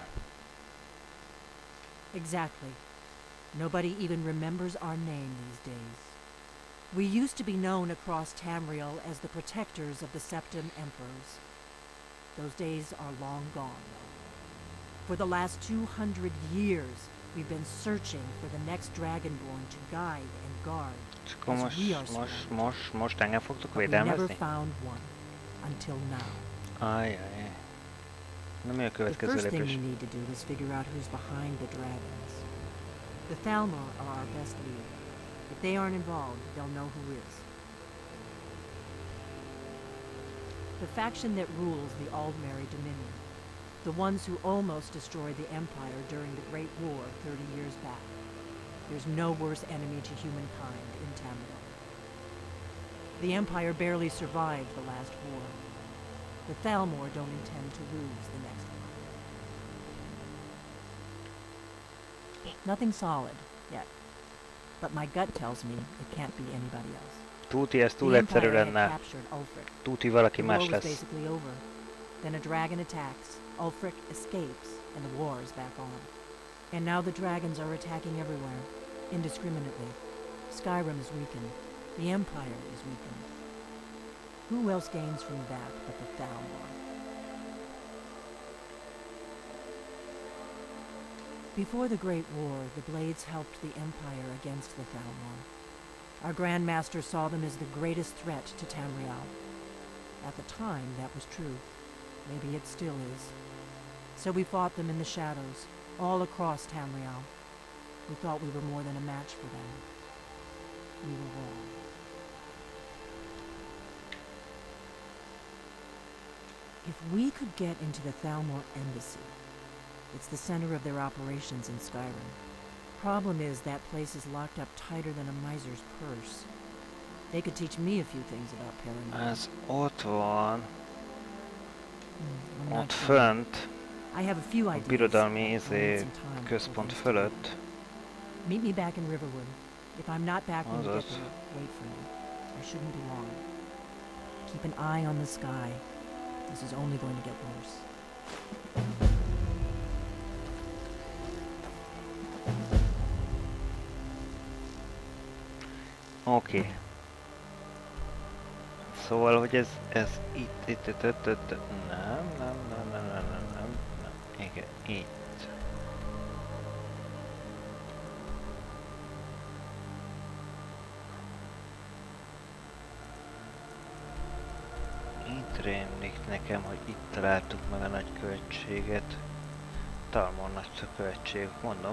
Exactly. Nobody even remembers our name these days. We used to be known across Tamriel as the protectors of the Septim Emperors. Those days are long gone. For the last two hundred years, we've been searching for the next Dragonborn to guide and guard. Akkor most, most, most, most engem fogtok védelmezni? We never found one until now. Ajjaj. Na mi a következő lépés? The first lépés? thing we need to do is figure out who's behind the dragons. The Thalmor are our best lead. If they aren't involved, they'll know who is. The faction that rules the Aldmeri Dominion. The ones who almost destroyed the Empire during the Great War thirty years back. There's no worse enemy to humankind in Tamriel. The Empire barely survived the last war. The Thalmor don't intend to lose the next one. Nothing solid, yet. But my gut tells me it can't be anybody else. Tuti, ez túl egyszerű lenne. Tuti, valaki más lesz. Basically over. Then a dragon attacks, Ulfric escapes, and the war is back on. And now the dragons are attacking everywhere, indiscriminately. Skyrim is weakened. The Empire is weakened. Who else gains from that but the Thalmor? Before the Great War, the Blades helped the Empire against the Thalmor. Our Grand Master saw them as the greatest threat to Tamriel. At the time, that was true. Maybe it still is. So we fought them in the shadows, all across Tamriel. We thought we were more than a match for them. We were wrong. If we could get into the Thalmor Embassy, it's the center of their operations in Skyrim. Problem is, that place is locked up tighter than a miser's purse. They could teach me a few things about paranoia. Ez ott van. Mm, ott fönt. I have a few a ideas. birodalmi izé központ fölött. Meet me back in Riverwood. If I'm not back when you Azaz. get there, wait for me. I shouldn't be long. Keep an eye on the sky. This is only going to get worse. Oké. Okay. Szóval, hogy ez, ez itt, itt, itt, itt, itt, nem, nem, nem, nem, nem, nem, nem, nem, igen, itt. Itt rémlik nekem, hogy itt találtuk meg a nagykövetséget. Thalmor nagykövetség, mondom.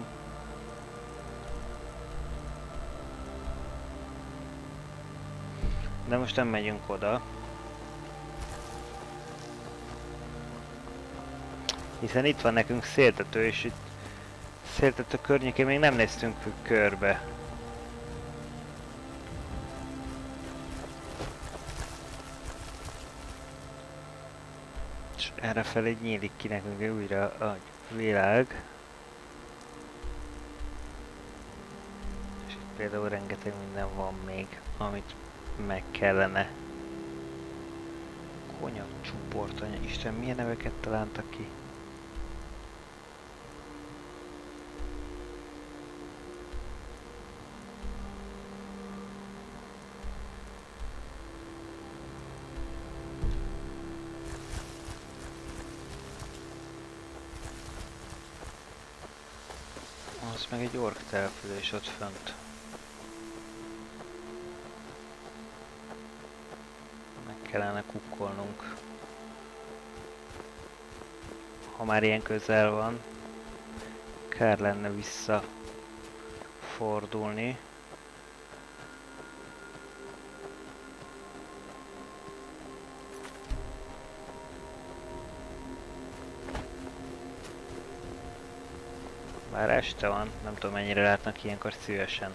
De most nem megyünk oda. Hiszen itt van nekünk széltető, és itt széltető környékén még nem néztünk körbe. És errefelé nyílik ki nekünk újra a világ. És itt például rengeteg minden van még, amit meg kellene. Konyak csuport, anya Isten, milyen neveket találtak ki? Az meg egy ork település ott fönt. Kellene kukkolnunk. ha már ilyen közel van. Kár lenne visszafordulni. Bár este van, nem tudom mennyire látnak ilyenkor szívesen.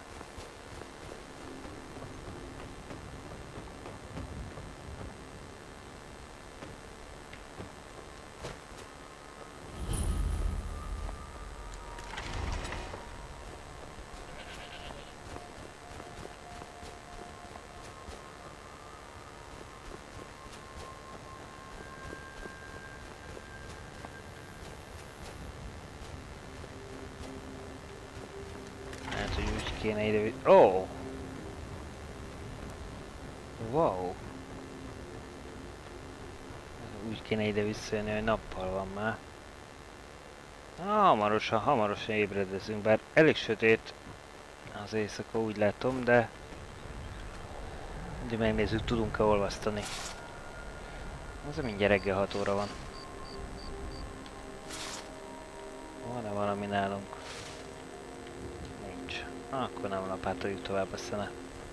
Kéne ide... Oh! Wow! Úgy kéne ide visszajönni, hogy nappal van már. Hamarosan, hamarosan ébredezünk, bár elég sötét az éjszaka, úgy látom, de... De megnézzük, tudunk-e olvasztani. Az mindjárt reggel hat óra van. Van-e valami nálunk? Akkor nem lapátoljuk tovább a szene.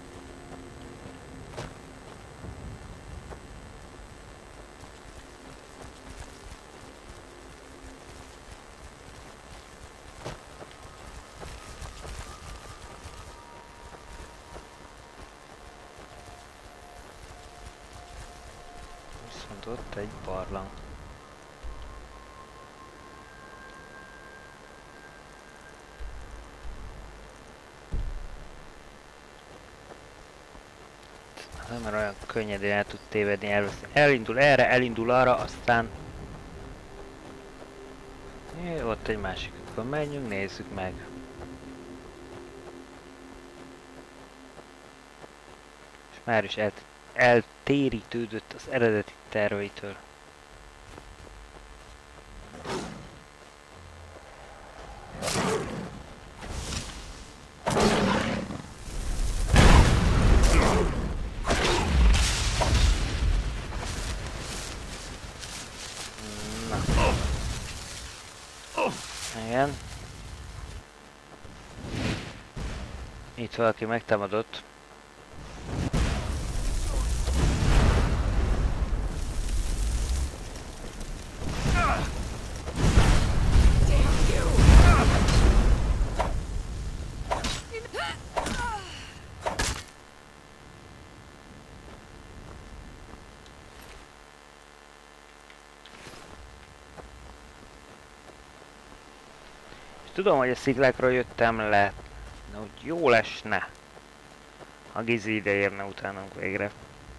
Viszont ott egy barlang. Nem, mert olyan könnyedén el tud tévedni, elveszni. Elindul erre, elindul arra, aztán... É, ott egy másik, akkor menjünk, nézzük meg. És már is el, eltérítődött az eredeti terveitől. Igen. Itt valaki megtámadott. Tudom, hogy a sziklákról jöttem le, de úgy jól esne, ha Gizi ide érne utánunk végre.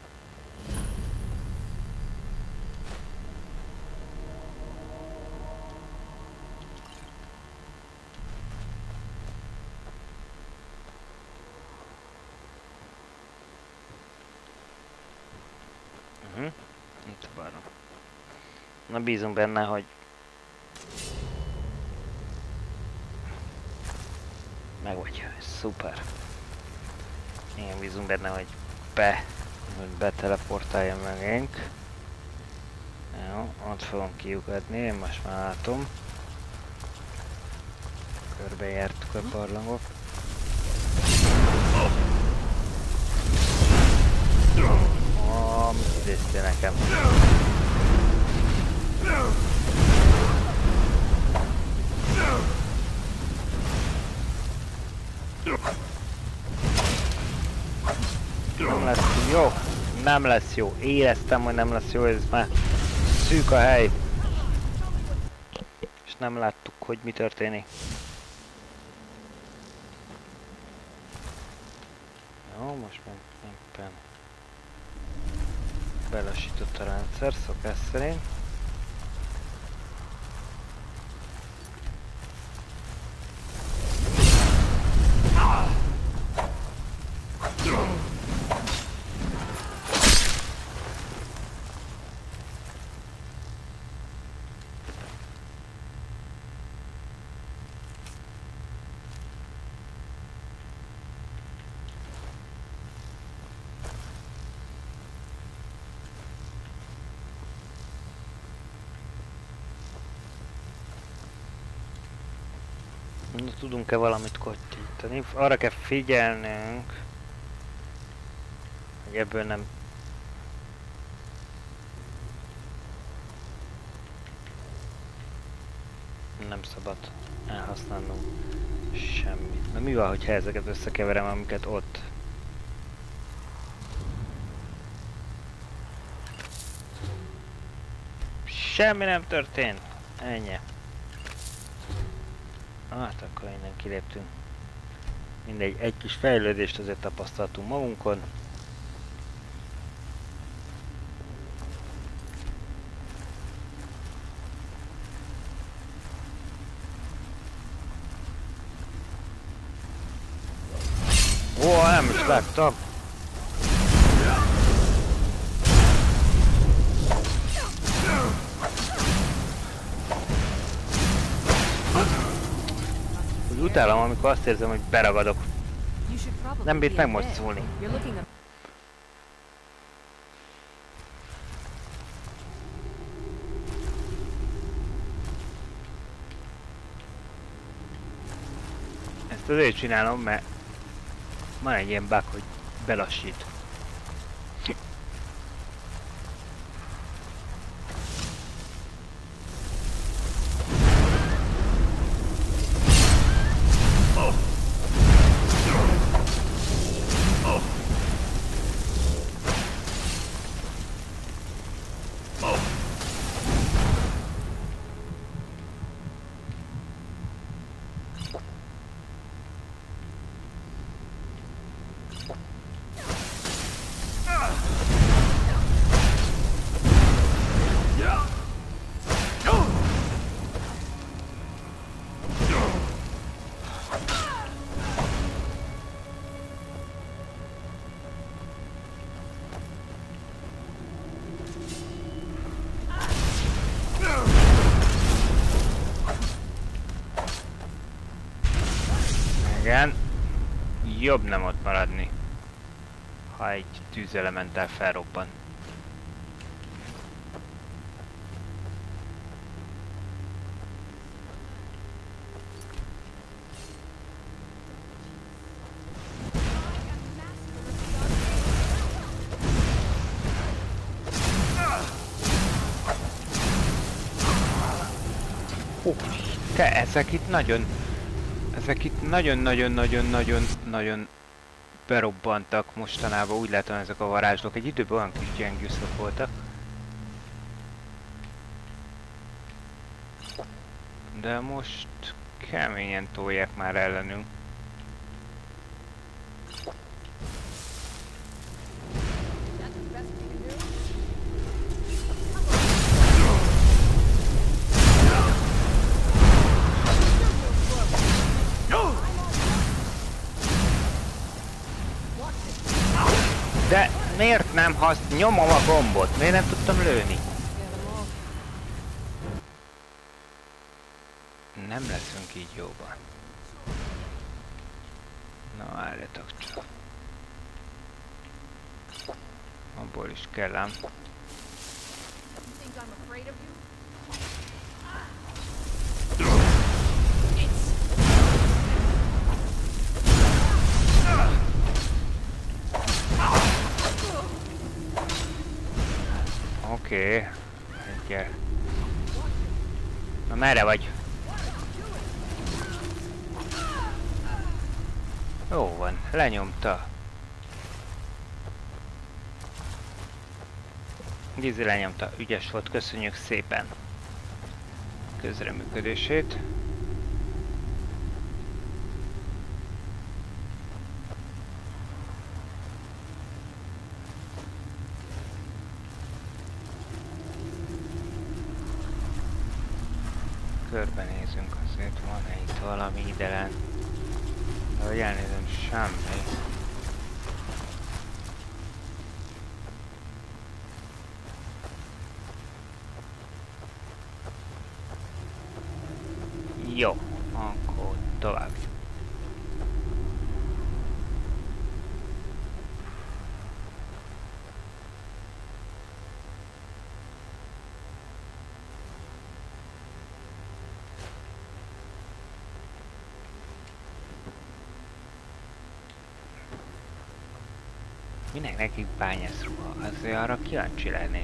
Uh-huh. Itt a balra. Na, bízunk benne, hogy meg vagy, szuper. Igen, bízunk benne, hogy be, hogy beteleportálja megénk. Jó, ott fogom kiukadni, én most már látom. Körbejártuk a barlangot. Ó, mit idéztél nekem? Nem lesz jó, nem lesz jó. Éreztem, hogy nem lesz jó, ez már szűk a hely. És nem láttuk, hogy mi történik. Jó, most meg éppen belassított a rendszer, szokás szerint. Na, tudunk-e valamit kottintani? Arra kell figyelnünk, hogy ebből nem... Nem szabad elhasználnunk semmit. Na mi van, hogyha ezeket összekeverem, amiket ott? Semmi nem történt. Ennyi. Hát akkor innen kiléptünk. Mindegy, egy kis fejlődést azért tapasztaltunk magunkon. Ó, nem is láttam. Úgy utálom, amikor azt érzem, hogy beragadok. Nem bírt megmozdulni. Ezt azért csinálom, mert van egy ilyen bug, hogy belassít. Igen, jobb nem ott maradni, ha egy tűzelementtel felrobban. Hú, te, ezek itt nagyon... Ezek itt nagyon-nagyon-nagyon-nagyon-nagyon berobbantak mostanában, úgy látom ezek a varázslók. Egy időben olyan kis gyengűszök voltak. De most keményen tolják már ellenünk. De miért nem hasz... nyomom a gombot? Miért nem tudtam lőni? Nem leszünk így jóban. Na, álljatok csak. Abból is kell ám. Oké, okay. Egyel. Na merre vagy? Jó van, lenyomta. Gizi lenyomta, ügyes volt, köszönjük szépen közreműködését. Körbenézünk, azért van-e itt valami idelen. De hogy elnézem, semmi. Jó, akkor tovább. Minek nekik bányászruha? Azért arra kíváncsi lennék.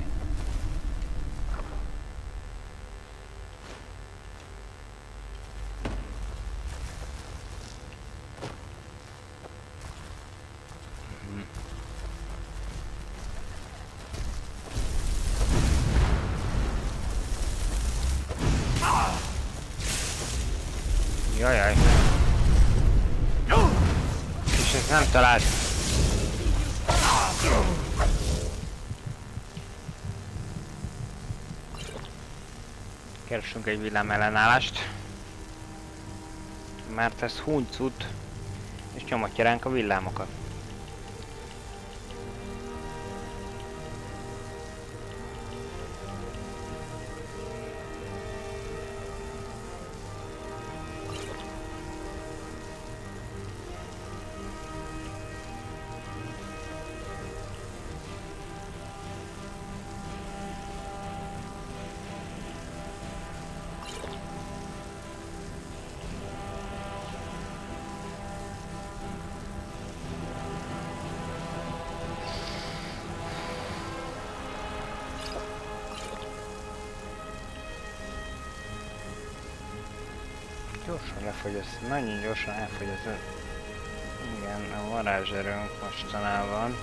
Jajjaj. És ezt nem talált. Keresünk egy villámellenállást. Mert ez huncut, és nyomatja ránk a villámokat. Gyorsan lefogy ez, nagyon gyorsan elfogy ez. Igen, a varázserőnk mostanában.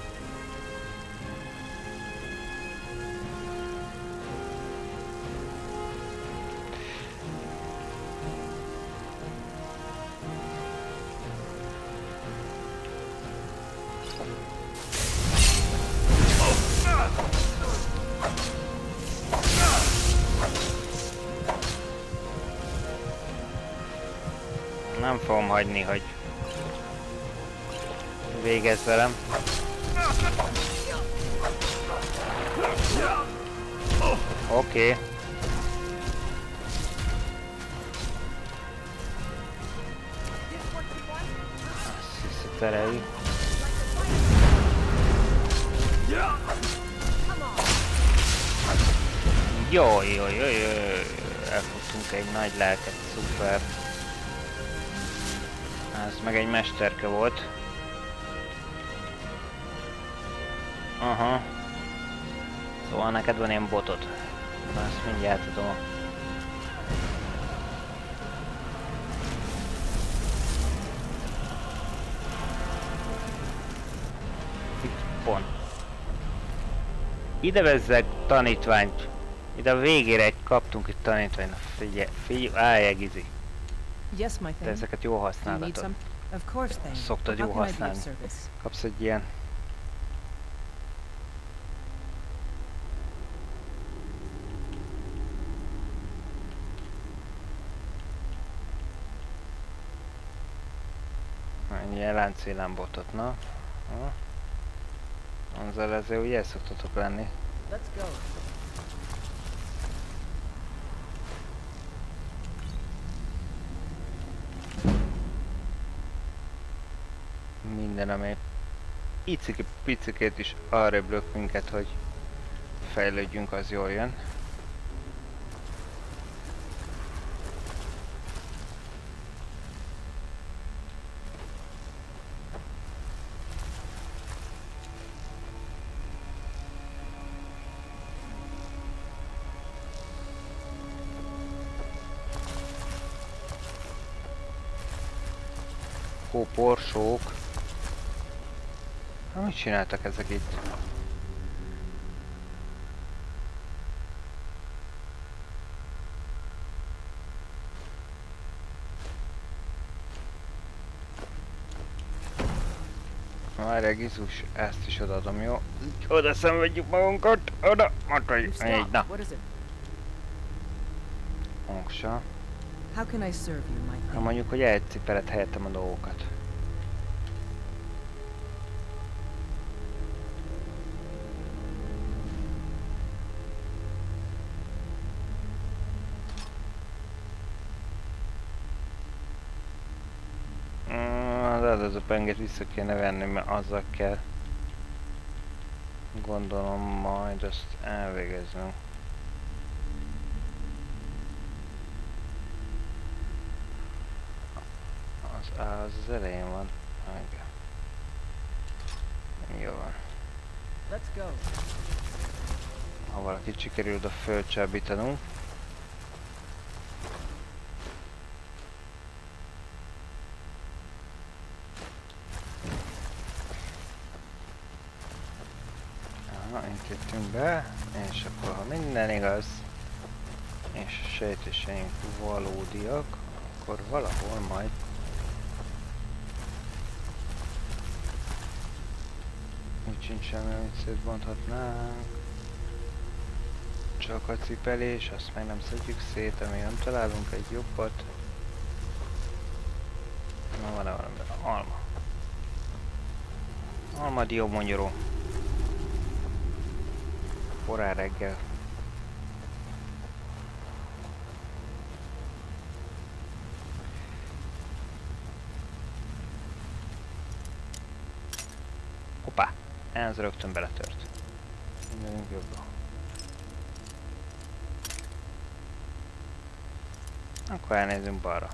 Nem fogom hagyni, hogy végezz velem. Oké. Okay. Azt visszaterelj. Jó, jó, jó, jó. Elfogtunk egy nagy lelket, szuper. Ez meg egy mesterke volt. Aha. Szóval neked van ilyen botod. Na, ezt mindjárt tudom. Itt pont. Ide vezzek tanítványt. Ide a végére egy kaptunk itt tanítványt. Figyelj, figyelj, álljeg izi. Yes, my De thing. ezeket jól Do you need használgatod. some? Of course, thing. Szoktad How jól can I be of használni. service? Kapsz egy ilyen. Egy ilyen láncvillámbotot, na. Ha. Azzal ezzel ugye el szoktatok lenni. Let's go. Minden, ami iciki picikét is arrébb lök minket, hogy fejlődjünk, az jól jön. Hóporsók. Na, mit csináltak ezek itt? Várjál, Gizus, ezt is odaadom, jó? Oda szenvedjük magunkat, oda, matolj, You've így, stopped. na. What is it? Oksa. How can I serve you, my Ha thing? mondjuk, hogy elcipered helyettem a dolgokat. Az áldozó pengét vissza kéne venni, mert azzal kell. Gondolom majd azt elvégeznünk. Az, az az elején van. Meg. Jó van. Let's go. Ha valakit sikerül oda fölcsábítanunk. Aha, itt jöttünk be, és akkor ha minden igaz, és a sejtéseink valódiak, akkor valahol majd úgy sincs semmi, amit szétbonthatnánk. Csak a cipelés, azt meg nem szedjük szét, amíg nem találunk egy jobbat. Na, van-e valami? Alma. Alma diómonyoró. Korán reggel. Hoppá! Ez rögtön beletört. Mindenünk jobbra. Akkor elnézünk balra.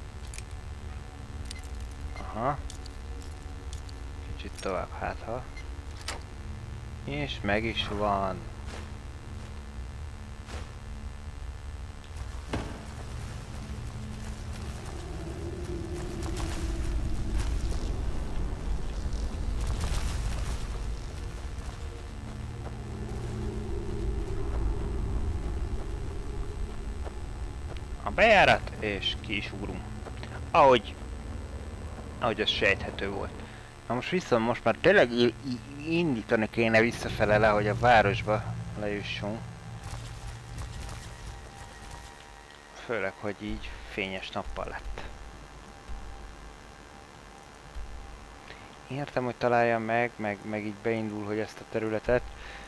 Aha. Kicsit tovább, hát ha. És meg is van. A bejárat, és ki is ugrunk. Ahogy, ahogy az sejthető volt. Na most viszont most már tényleg indítani kéne visszafele le, hogy a városba lejussunk. Főleg, hogy így fényes nappal lett. Értem, hogy találja meg, meg, meg így beindul, hogy ezt a területet.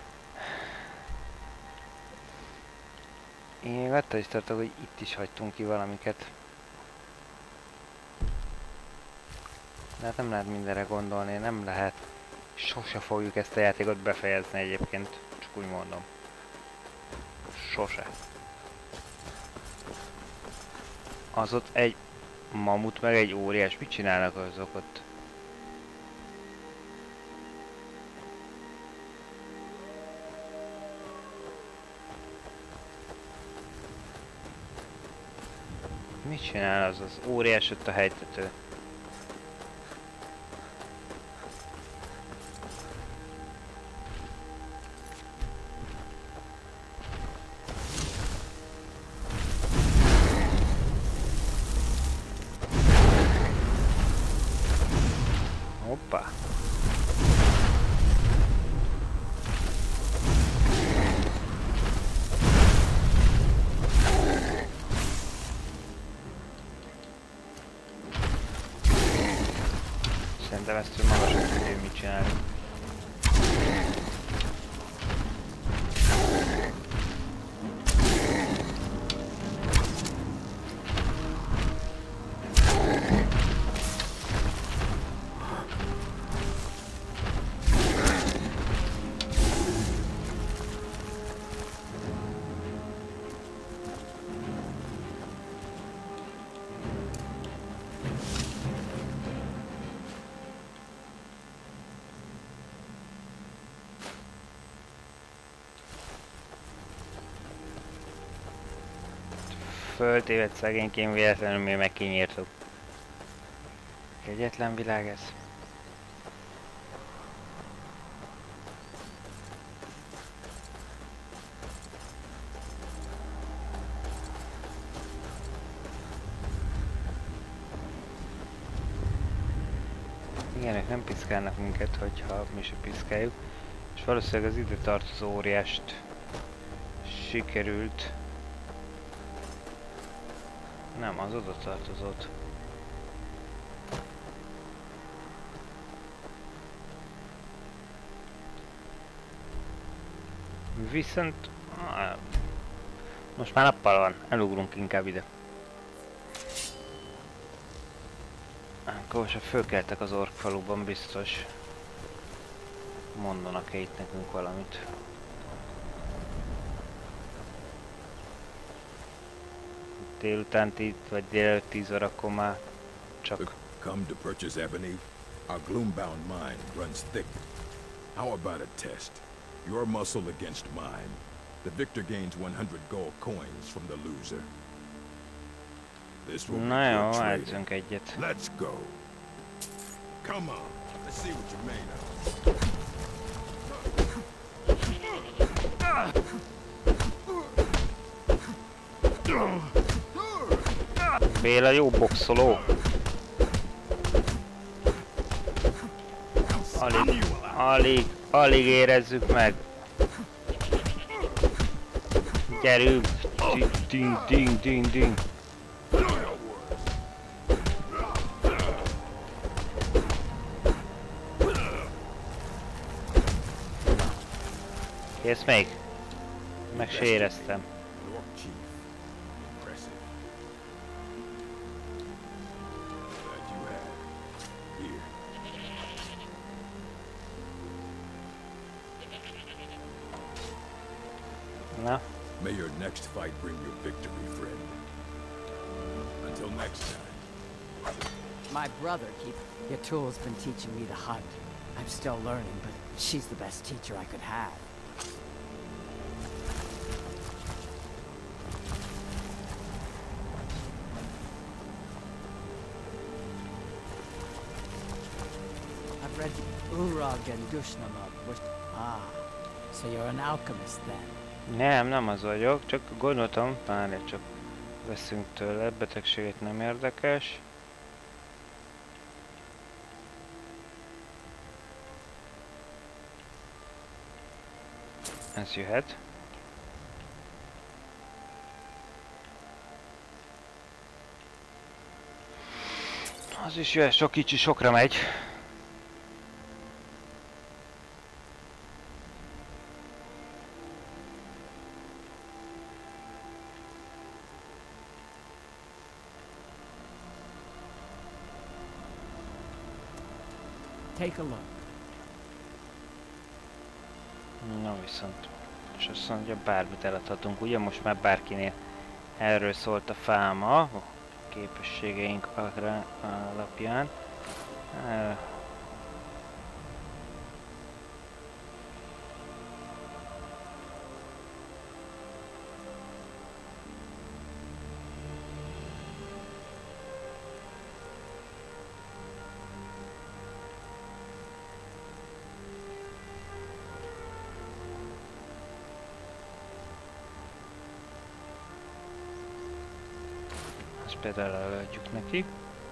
Én még attól is tartok, hogy itt is hagytunk ki valamiket. De hát nem lehet mindenre gondolni, nem lehet. Sose fogjuk ezt a játékot befejezni egyébként, csak úgy mondom. Sose. Az ott egy mamut meg egy óriás, mit csinálnak azok ott? Mit csinál az az óriás ott a helytető? Hoppá! Szerintem ezt ő magasan tudja, mit csinálni. Föltévedt szegényként, véletlenül mi meg kinyírtuk. Kegyetlen világ ez. Igen, ők nem piszkálnak minket, hogyha mi se piszkáljuk. És valószínűleg az ide tartozó óriást sikerült. Nem, az oda tartozott. Viszont... Most már nappal van, elugrunk inkább ide. Akkor most fölkeltek az ork faluban, biztos. Mondanak-e itt nekünk valamit? Délután tíz vagy délelőtt tíz órakor már csak. Come to purchase ebony. Our gloombound mine runs thick. How about a test? Your muscle against mine. The victor gains one hundred gold coins from the loser. This will be Na jó, good trading. edzünk egyet. Let's go. Come on. Let's see what you're made of. Béla jó boxoló. Alig, alig, alig érezzük meg. Gyerünk! Ding, ding, ding, ding. Kész még? Meg se éreztem. Lord Chief. Impressive. That you have. Here. Na, May your next fight bring you victory, friend. Until next time. My brother keep Yatul's been teaching me to hunt. I'm still learning, but she's the best teacher I could have. I've read Urag and Dushnamab. Ah, so you're an alchemist then? nem, nem az vagyok, csak gondoltam, várj, csak veszünk tőle, betegségét nem érdekes. Ez jöhet. Az is jöhet, sok kicsi, sokra megy. Take a look. Na viszont, és azt mondja, bármit eladhatunk, ugye most már bárkinél erről szólt a fáma, a képességeink alapján. Például előadjuk neki.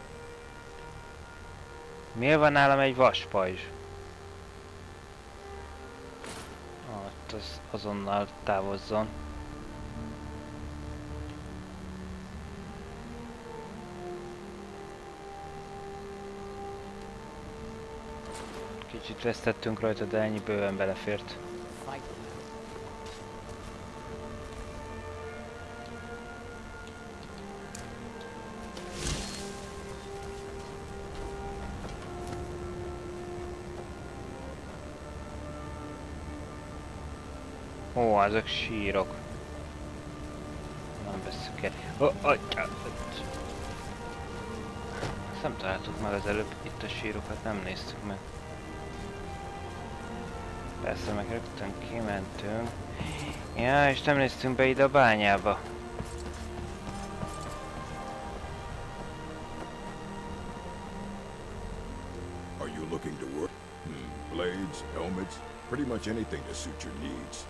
Miért van nálam egy vaspajzs? Ott az azonnal távozzon. Kicsit vesztettünk rajta, de ennyi bőven belefért. Ó, ezek sírok. Nem veszük el. Oh, oh, ezt nem találtuk meg az előbb, itt a sírokat nem néztük meg. Persze, meg rögtön kimentünk. Ja, és nem néztünk be ide a bányába. Are you looking to work? Hmm. Blades, helmets, pretty much anything to suit your needs.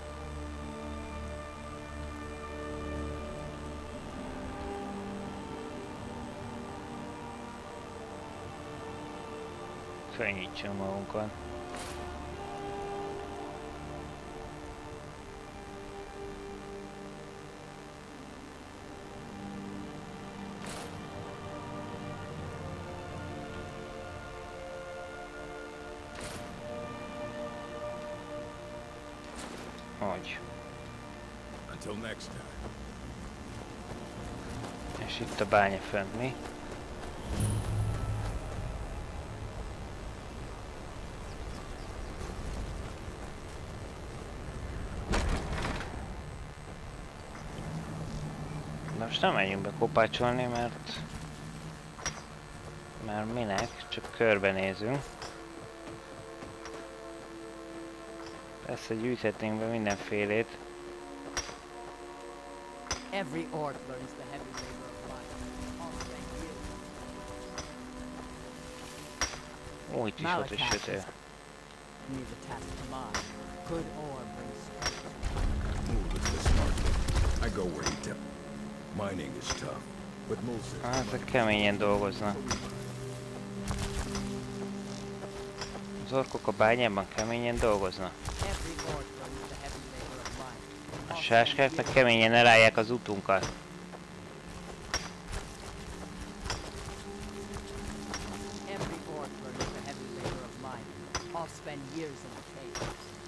Könnyítsünk magunkon. Hogy. Until next time. És itt a bánya fönt, mi? Most nem menjünk be kopácsolni, mert... Mert minek? Csak körbenézünk. Ezt gyűjthetnénk be mindenfélét. Every orc learns the heavy labor of life. All spend years. Ó, itt is volt egy sötét. Leave the task to mine. Good ore brings strength. Move is the smart thing. I go where he tells. Mining is tough, but Mool says Hát, ezek keményen dolgoznak. Az orkok a bányában keményen dolgoznak. Every orc learns the heavy labor of life. A sáskák meg keményen elállják az utunkat. Every orc learns the heavy labor of life. All spend years in the caves.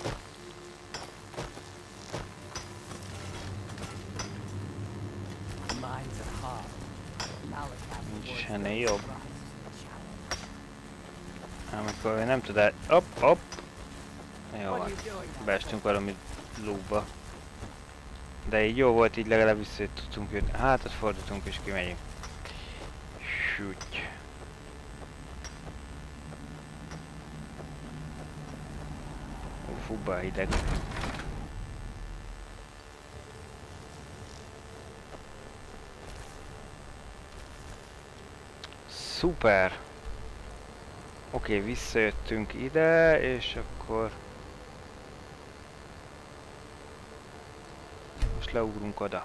Mines are hard. Malakath Nincs works ennél those jobb. rises to the challenge. Amikor ő nem tud el... Hopp, hopp! Jó What van. are you doing now? Beestünk valami lúba. De így jó volt, így legalább vissza tudtunk jönni. Hátat fordítunk és kimegyünk. Sütty. Ó, fúbba a hideg. Szuper! Oké, okay, visszajöttünk ide, és akkor... Most leugrunk oda.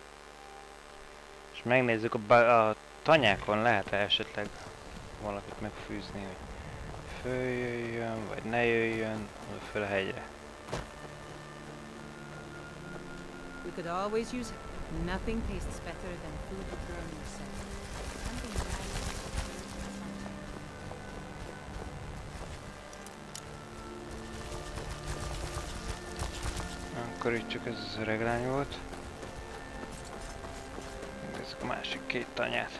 És megnézzük, a, a tanyákon lehet-e esetleg valakit megfűzni, hogy följöjjön, vagy ne jöjjön, föl a hegyre. We could always use... Nothing tastes better than food you grown yourself. Something nice. Akkor itt csak ez az öreg lány volt. Nézzük a másik két tanyát.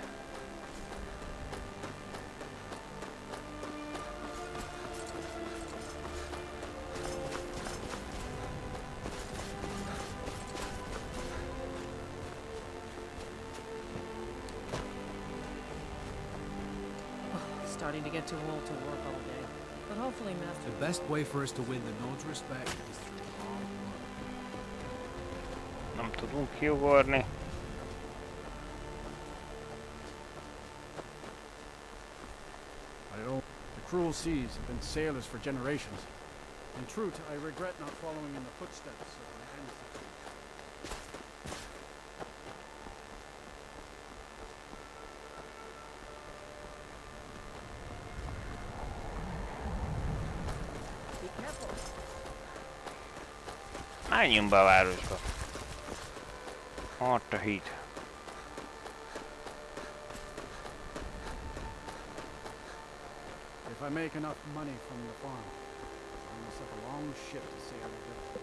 Starting to get too old to work all day. But hopefully Master... The best way for us to win the Node's respect is through hard work. Nem tudunk kiugorni. I don't. The cruel seas have been sailors for generations. In truth, I regret not following in the footsteps of my ancestors. Be careful. Menjünk be a városba. Ott a híd. If I make enough money from the farm, I'm gonna set a long ship to sail the river.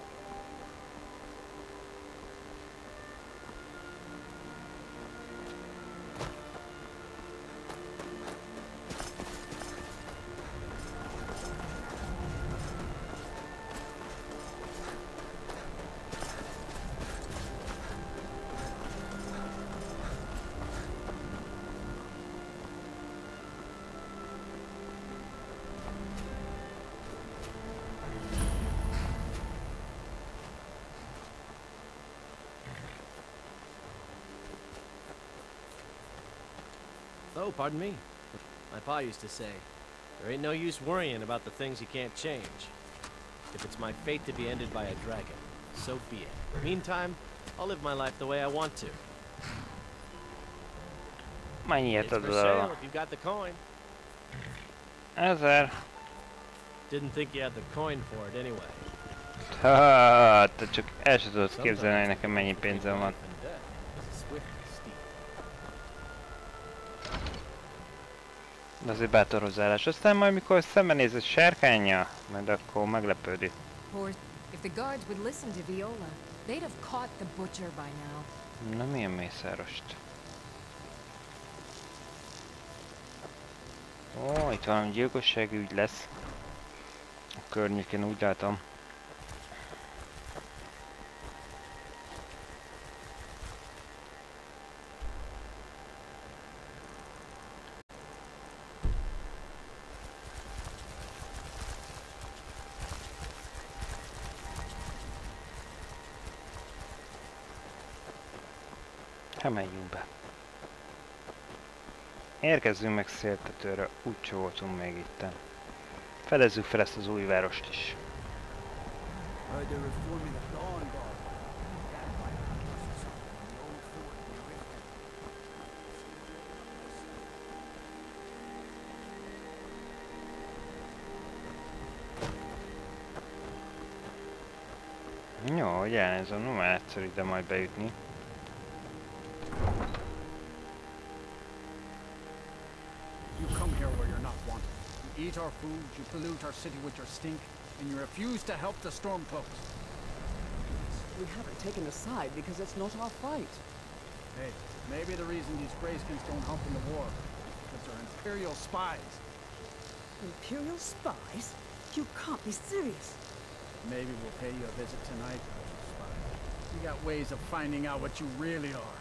Oh, pardon me. My pa used to say, there ain't no use worrying about the things you can't change. If it's my fate to be ended by a dragon, so be it. Meantime, I'll live my life the way I want to. Mennyiért It's for adod sale el? if you've got the coin. Ezer. Didn't think you had the coin for it anyway. Ha, te csak el sem tudod képzelni, hogy nekem mennyi pénzem van. De azért bátor hozzáállás. Aztán majd mikor szembenéz egy sárkánnyal, majd akkor meglepődik. Or if the guards would listen to Viola, they'd have caught the butcher by now. Na milyen mészárost? Ó, itt valami gyilkossági ügy lesz. A környéken úgy látom. Hát menjünk be. Érkezzünk meg Széltetőre, úgyse voltunk még itten. Fedezzük fel ezt az új várost is. Jó, hogy elnézem, nem már egyszerű ide majd bejutni. You come here where you're not wanted. You eat our food, you pollute our city with your stink, and you refuse to help the Stormcloaks. We haven't taken a side because it's not our fight. Hey, maybe the reason these Greyskins don't help in the war is because they're Imperial spies. Imperial spies? You can't be serious. Maybe we'll pay you a visit tonight, Master Spy. We got ways of finding out what you really are.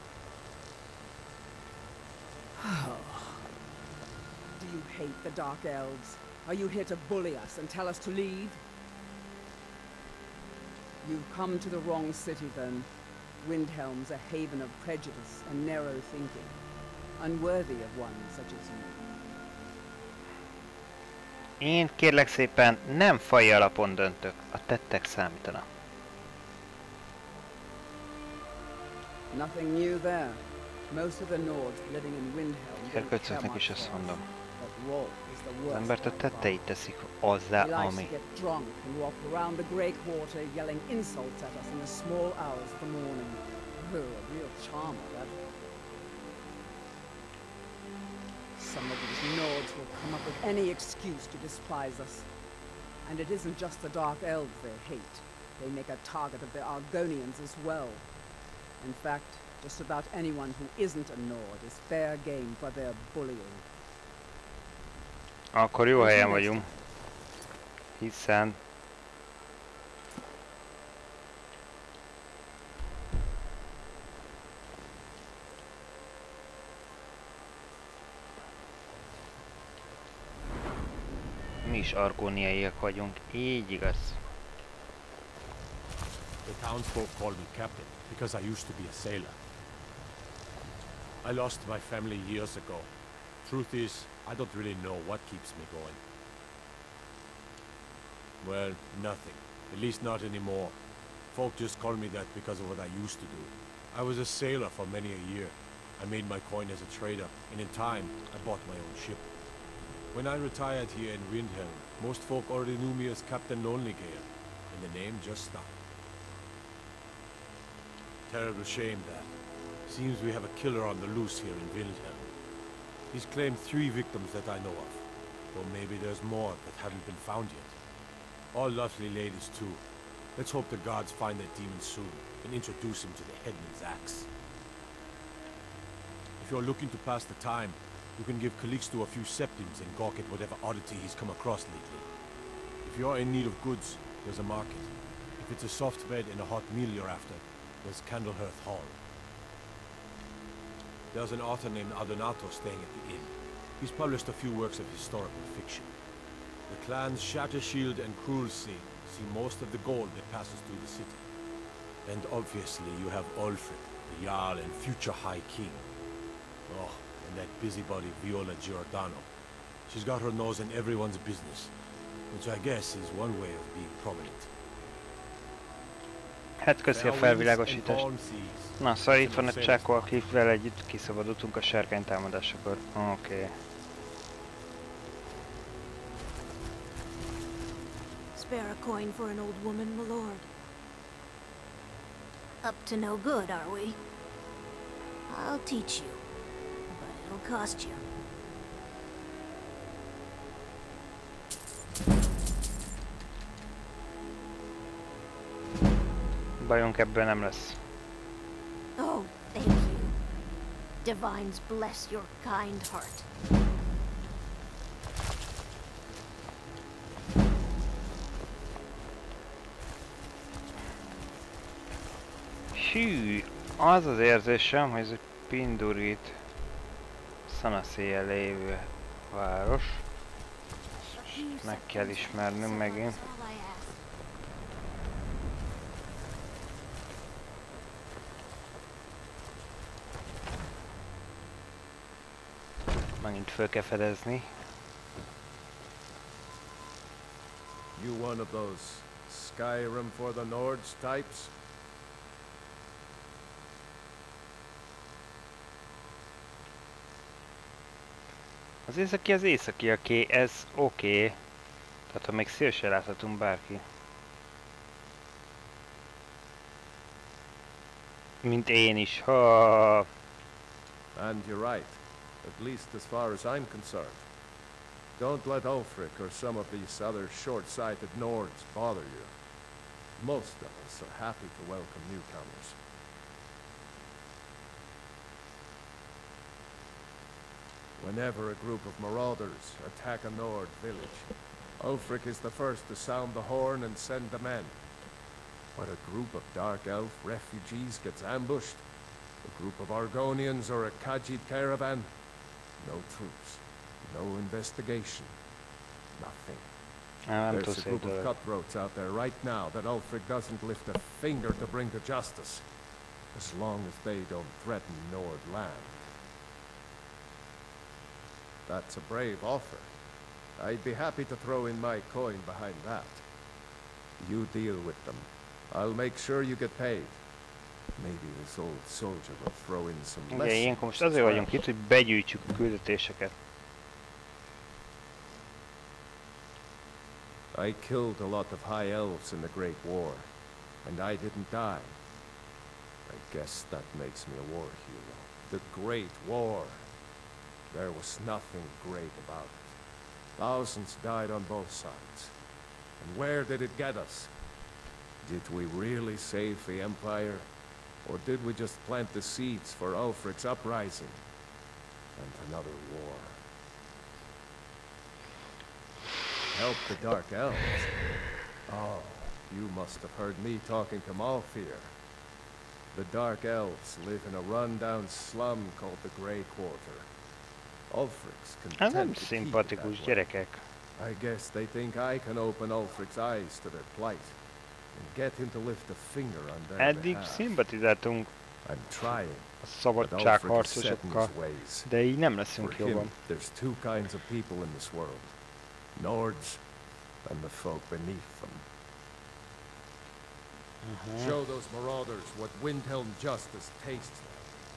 Do you hate the Dark Elves? Are you here to bully us and tell us to leave? You've come to the wrong city then. Windhelm's a haven of prejudice and narrow thinking, unworthy of one such as you. Én kérlek szépen nem faji alapon döntök, a tettek számítanak. Nothing new there. Most of the Nords living in Windhelm don't care much is azt for us. mondom. But Rolf is the Az worst embert a kind of tetteit bard. teszik azzá, He likes ami. to get drunk and walk around the Grey Quarter yelling insults at us in the small hours of the morning. Oh, a real charmer, that. Some of these Nords will come up with any excuse to despise us. And it isn't just the Dark Elves they hate. They make a target of the Argonians as well. In fact, just about anyone who isn't a Nord is fair game for their bullying. Akkor jó helyen vagyunk. Hiszen... mi is argóniaiak vagyunk, így igaz. The townsfolk call me captain because I used to be a sailor. I lost my family years ago. Truth is, I don't really know what keeps me going. Well, nothing. At least not anymore. Folk just call me that because of what I used to do. I was a sailor for many a year. I made my coin as a trader, and in time, I bought my own ship. When I retired here in Windhelm, most folk already knew me as Captain Lonelygale, and the name just stuck. Terrible shame that. Seems we have a killer on the loose here in Windhelm. He's claimed three victims that I know of, though maybe there's more that haven't been found yet. All lovely ladies too. Let's hope the gods find that demon soon, and introduce him to the headman's axe. If you're looking to pass the time, you can give Calixto a few septims and gawk at whatever oddity he's come across lately. If you're in need of goods, there's a market. If it's a soft bed and a hot meal you're after, there's Candlehearth Hall. There's an author named Adonato staying at the inn. He's published a few works of historical fiction. The clans Shattershield and Cruelsea see most of the gold that passes through the city. And obviously you have Ulfric, the Jarl and future High King. Oh, and that busybody Viola Giordano. She's got her nose in everyone's business, which I guess is one way of being prominent. Hát köszi a felvilágosítást. Na, szóval itt van a Csáko, akivel együtt kiszabadultunk a sárkány támadásakor. Oké. Okay. Spare a coin for an old woman, my lord. Up to no good, are we? I'll teach you, but it'll cost you. Bajunk ebből nem lesz. Oh, thank you. Divines bless your kind heart. Hű, az az érzésem, hogy ez egy Pindurit Szanaszéjjel lévő város. Ezt meg kell ismernünk megint. Megint föl kell fedezni. You one of those Skyrim for the Nords types? Az északi az északi, oké, ez oké. Okay. Tehát ha még szélső láthatunk bárki. Mint én is, ha. And you're right, at least as far as I'm concerned. Don't let Ulfric or some of these other short-sighted Nords bother you. Most of us are happy to welcome newcomers. Whenever a group of marauders attack a Nord village, Ulfric is the first to sound the horn and send the men. When a group of Dark Elf refugees gets ambushed, a group of Argonians or a Khajiit caravan, no troops, no investigation, nothing. There's a group of cutthroats out there right now that Ulfric doesn't lift a finger to bring to justice, as long as they don't threaten Nord land. That's a brave offer. I'd be happy to throw in my coin behind that. You deal with them. I'll make sure you get paid. Maybe this old soldier will throw in some lessons. Igen, ilyenkor most azért vagyunk itt, hogy begyűjtsük a küldetéseket. I killed a lot of high elves in the Great War, and I didn't die. I guess that makes me a war hero. The Great War. There was nothing great about it. Thousands died on both sides. And where did it get us? Did we really save the Empire? Or did we just plant the seeds for Ulfric's uprising? And another war. Help the Dark Elves? Oh, you must have heard me talking to Malfir. The Dark Elves live in a run-down slum called the Grey Quarter. Ulfric's content to keep it that way. I guess they think I can open Ulfric's eyes to their plight and get him to lift a finger on their Eddig behalf. szimpatizáltunk a szabadságharcosokkal, de így nem leszünk jobban. There's two kinds of people in this world. Nords and the folk beneath them. Uh-huh. Show those marauders what Windhelm justice tastes like.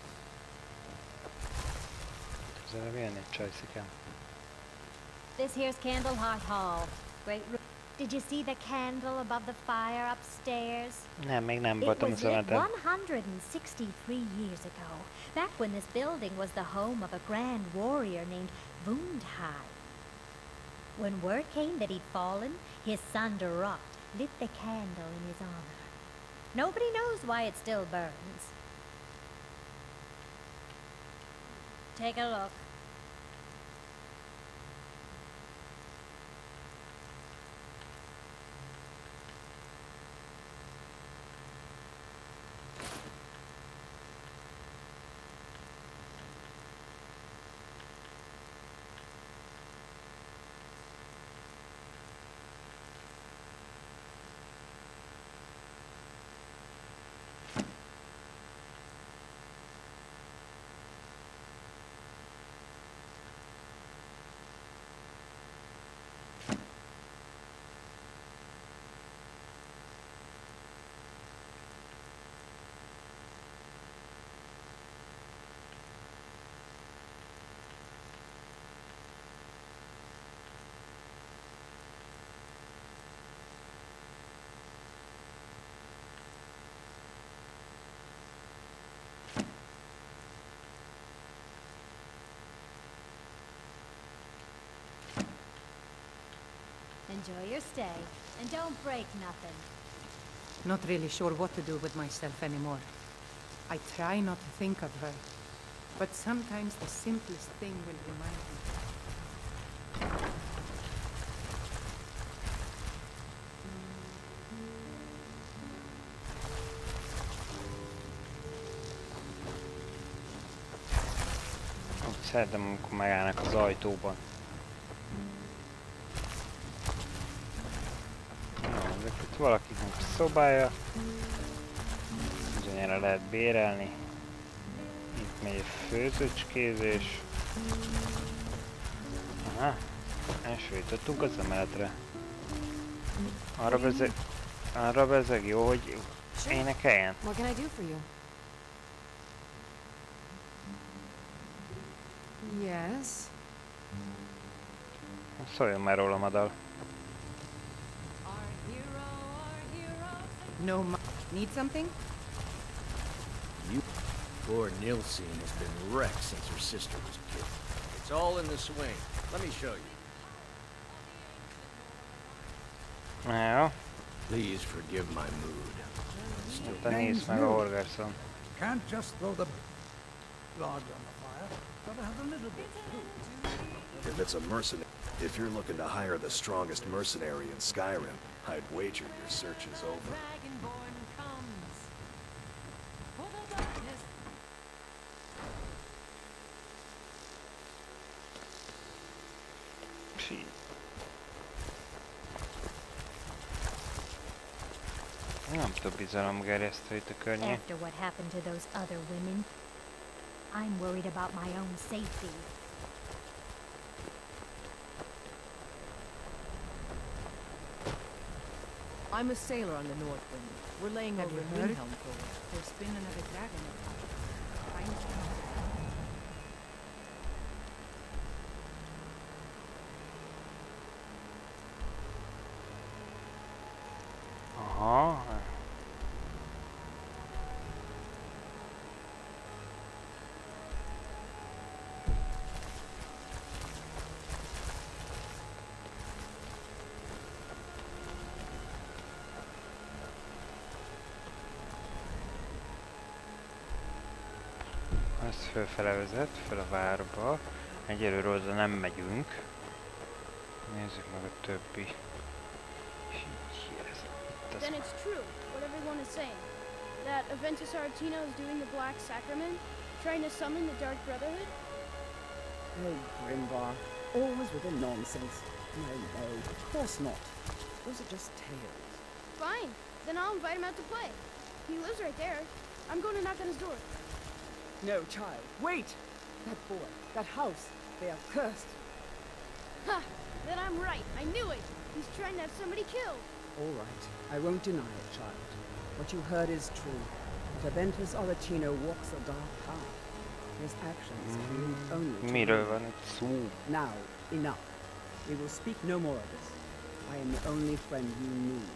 This here's Candlehearth Hall. Great room. Did you see the candle above the fire upstairs? Nem, még nem It voltam was a lit szemeten. one hundred sixty-three years ago, back when this building was the home of a grand warrior named Wundhad. When word came that he'd fallen, his son Durot lit the candle in his honor. Nobody knows why it still burns. Take a look. Enjoy your stay, and don't break nothing. Not really sure what to do with myself anymore. I try not to think of her, but sometimes the simplest thing will remind me. Szeretem, amikor megállnak az ajtóban. Ezek itt valakinek szobája. Ugyanjára lehet bérelni. Itt megy a főzőcskézés. Na, elsőjtöttünk az emeletre. Arra vezeg... Arra vezeg jó, hogy énekeljen. What can I do for you? Yes. Szóljon már rólam a dal. No, need something? You... Poor Nilsine has been wrecked since her sister was killed. It's all in the swing. Let me show you. Jó. Please forgive my mood. Te nézd meg a Horgerson. Can't just throw the blood on the fire. Gotta have a little bit too. If it's a mercenary, if you're looking to hire the strongest mercenary in Skyrim, I'd wager your search is over. Nem több bizalomgerjesztő itt a környék. After what happened to those other women, I'm worried about my own safety. I'm a sailor on the North Wind. We're laying over Windhelm Cove. There's been another dragon. Aha. Ez fölfele vezet, fel a várba. Egyelőre oda nem megyünk. Nézzük meg a többi. Then it's true, what everyone is saying. That Aventus Aretino is doing the Black Sacrament, trying to summon the Dark Brotherhood? Oh, Grimbar. Always with the nonsense. No, no, of course not. Those are just tales. Fine, then I'll invite him out to play. He lives right there. I'm going to knock on his door. No, child, wait! That boy, that house, they are cursed. Ha! Then I'm right, I knew it! He's trying to have somebody killed. All right, I won't deny it, child. What you heard is true. But Aventus Aretino walks a dark path. His actions can lead only to Miről van itt szó? Now, enough. We will speak no more of this. I am the only friend you need.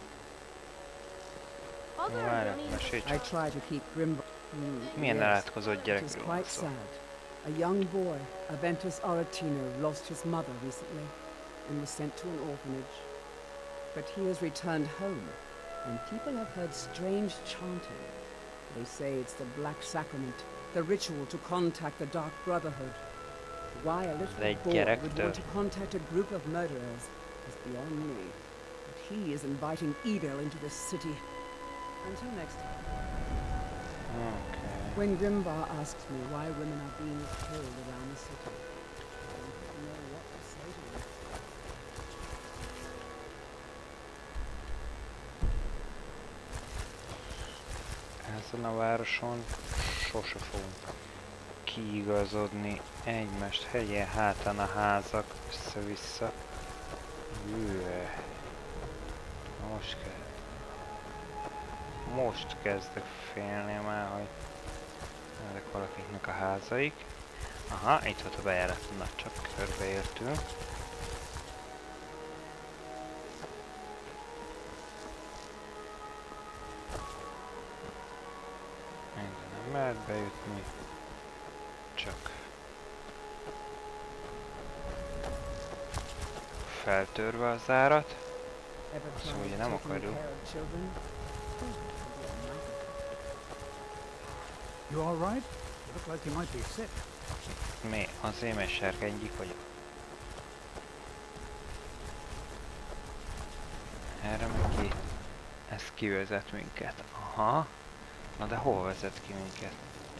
I try to keep Grimbar. Milyen elátkozott It is gyerekről quite szó? sad. A young boy, Aventus Aretino, lost his mother recently and was sent to an orphanage. But he has returned home, and people have heard strange chanting. They say it's the Black Sacrament, the ritual to contact the Dark Brotherhood. Why a little boy would want to contact a group of murderers is beyond me. But he is inviting evil into the city. Until next time. Okay. When Grimbar asks me why women are being killed around the city, I don't know what to say to him. Ezen a városon sose fogunk kiigazodni. Egymást hegyen hátán a házak össze-vissza. Jüve. Most kell. Most kezdek félni már, hogy ezek valakiknek a házaik. Aha, itt volt a bejárat, na csak körbeértünk. Ide nem lehet bejutni. Csak feltörve az árat. Azt ugye nem akarjuk. You all right? You look like you might be sick. Mi? Azért, mert sárkánygyik vagyok. Erre meg ki? Ez kivezet minket. Aha. Na de hol vezet ki minket?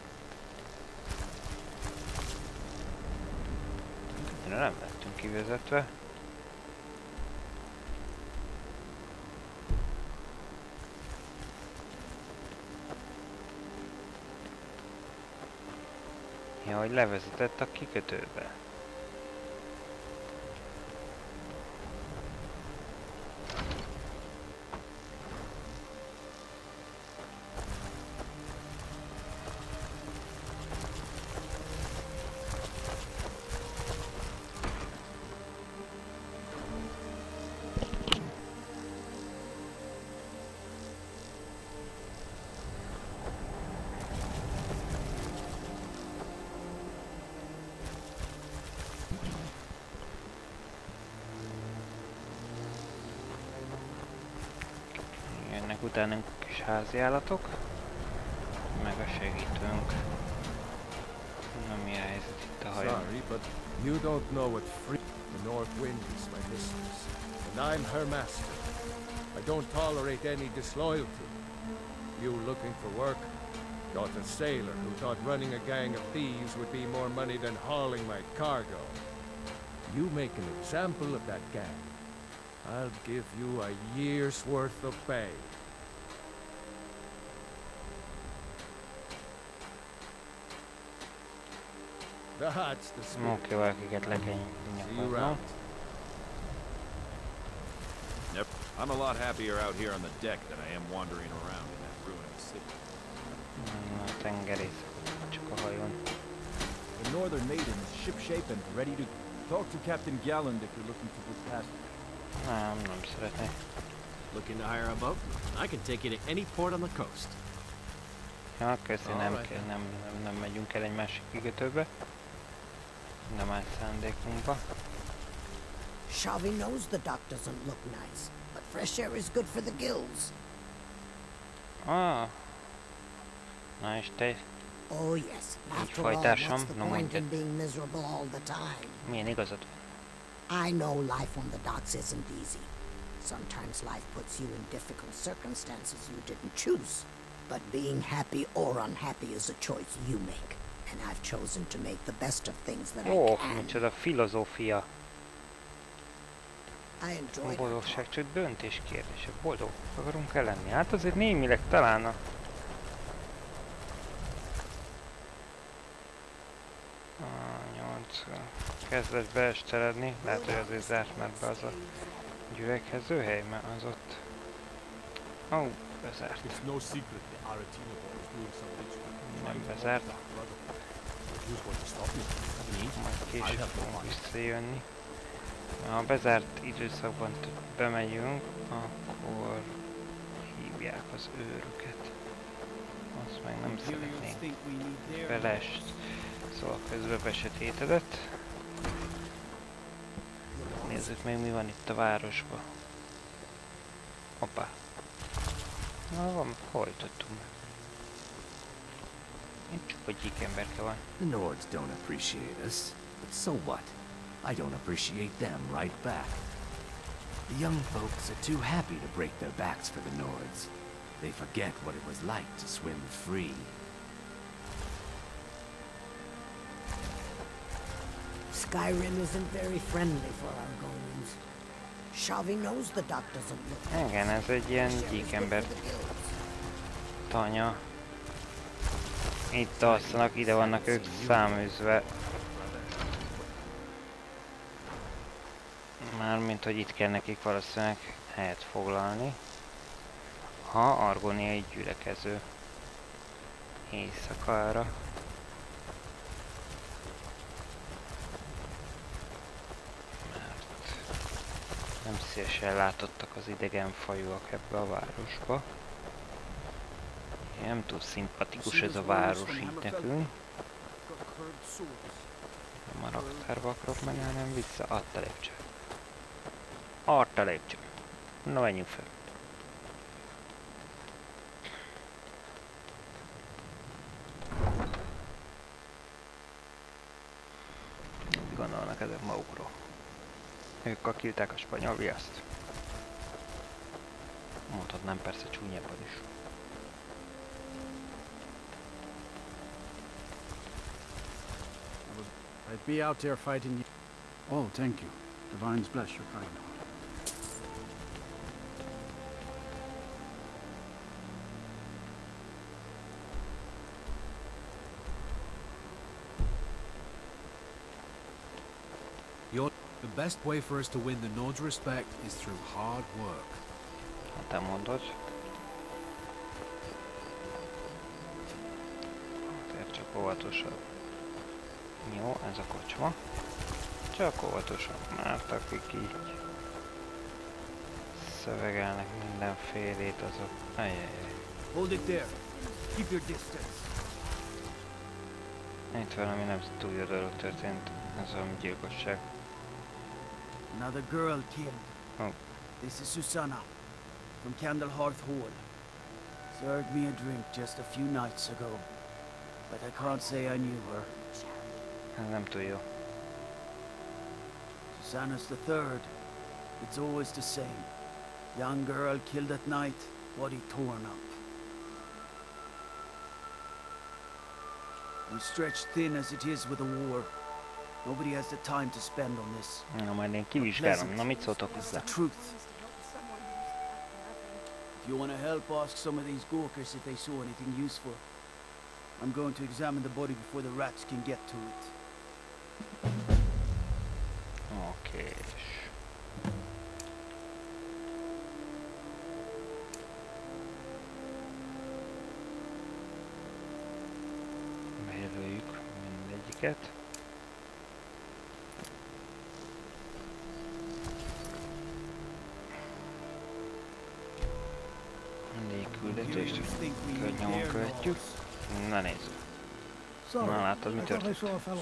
Erre nem lettünk kivezetve. Ja, hogy levezetett a kikötőbe. jönnek utánunk kis háziállatok, meg a segítőnk. Na mi a helyzet itt a hajón? Sorry, but you don't know what free... The North Wind is my mistress, and I'm her master. I don't tolerate any disloyalty. You looking for work? Not a sailor who thought running a gang of thieves would be more money than hauling my cargo. You make an example of that gang. I'll give you a year's worth of pay. That's the spirit. Oké, valakiket le kell nyomkodnom. Yep. I'm a lot happier out here on the deck than I am wandering around in that ruined city. Na, tengerész, csak a hajón. The Northern Maiden is shipshape and ready to talk to Captain Galland if you're looking for good passage. Nem, nem szeretnék. Looking to hire a boat? I can take you to any port on the coast. Ja, köszi, nem, kell, nem, nem, nem megyünk el egy másik kikötőbe. Nem áll szándékunkba. Shavi knows the dock doesn't look nice, but fresh air is good for the gills. Ah. Na és te? Oh yes, after all, Folytásom, what's the no point in mondjad. being miserable all the time? Milyen igazad van? I know life on the docks isn't easy. Sometimes life puts you in difficult circumstances you didn't choose. But being happy or unhappy is a choice you make. And I've chosen to make the best of things that Ó, I can. micsoda filozófia. I enjoy A boldogság csak döntés kérdése. Boldog akarunk-e lenni? Hát azért némileg talán a... nyolc... Kezdett beesteledni. Lehet, hogy azért zárt már be az a gyülekezőhely, mert az ott... Ó, oh, bezárt. Nem bezárt. Majd később fogunk visszajönni. Ha bezárt időszakban bemegyünk, akkor hívják az őröket. Azt meg nem szeretnénk. Belest. Szóval közben besötétedett. Nézzük még mi van itt a városban. Hoppá. Na van, hol jutottunk? Itt csak egy gyík emberke van. The Nords don't appreciate us, but so what? I don't appreciate them right back. The young folks are too happy to break their backs for the Nords. They forget what it was like to swim free. Skyrim isn't very friendly for Argonians. Shavi knows the dock doesn't look. Igen, ez egy ilyen gyíkember tanya. Itt alszanak, ide vannak ők száműzve. Mármint, hogy itt kell nekik valószínűleg helyet foglalni. Ha argoniai gyülekező éjszakára. Mert nem szívesen látottak az idegen fajúak ebbe a városba. Nem túl szimpatikus ez a város így nekünk. Nem a raktárba akarok menni, hanem vissza. Adta lépcső. Adta lépcső. Na, menjünk fel. Mit gondolnak ezek magukról? Ők kakilták a spanyol viaszt. Mondhatnám persze csúnyában is. I'd be out there fighting you. Oh, thank you. Divines bless your kind heart. You're, the best way for us to win the Nord's respect is through hard work. Ha te mondod. Tehát csak óvatosabb. Jó, ez a kocsma. Csak óvatosan, mert akik így szövegelnek mindenfélét, azok... Ajjajjaj. Hold it there. Keep your distance. Itt valami nem túl jó dolog történt, ez a gyilkosság. Another girl killed. Oh. This is Susanna from Candlehearth Hall. Served me a drink just a few nights ago, but I can't say I knew her. Nem túl jó. Susanna's the third. It's always the same. Young girl killed at night, body torn up. We're stretched thin as it is with a war. Nobody has the time to spend on this. Na majd én kivizsgálom. Na mit szóltok hozzá? The truth. If you want to help, ask some of these Gawkers if they saw anything useful. I'm going to examine the body before the rats can get to it. Okay. Bejelöljük mindegyiket. Mindig küldetést, nyomon követjük. Na nézzük. Na látod, mi történt?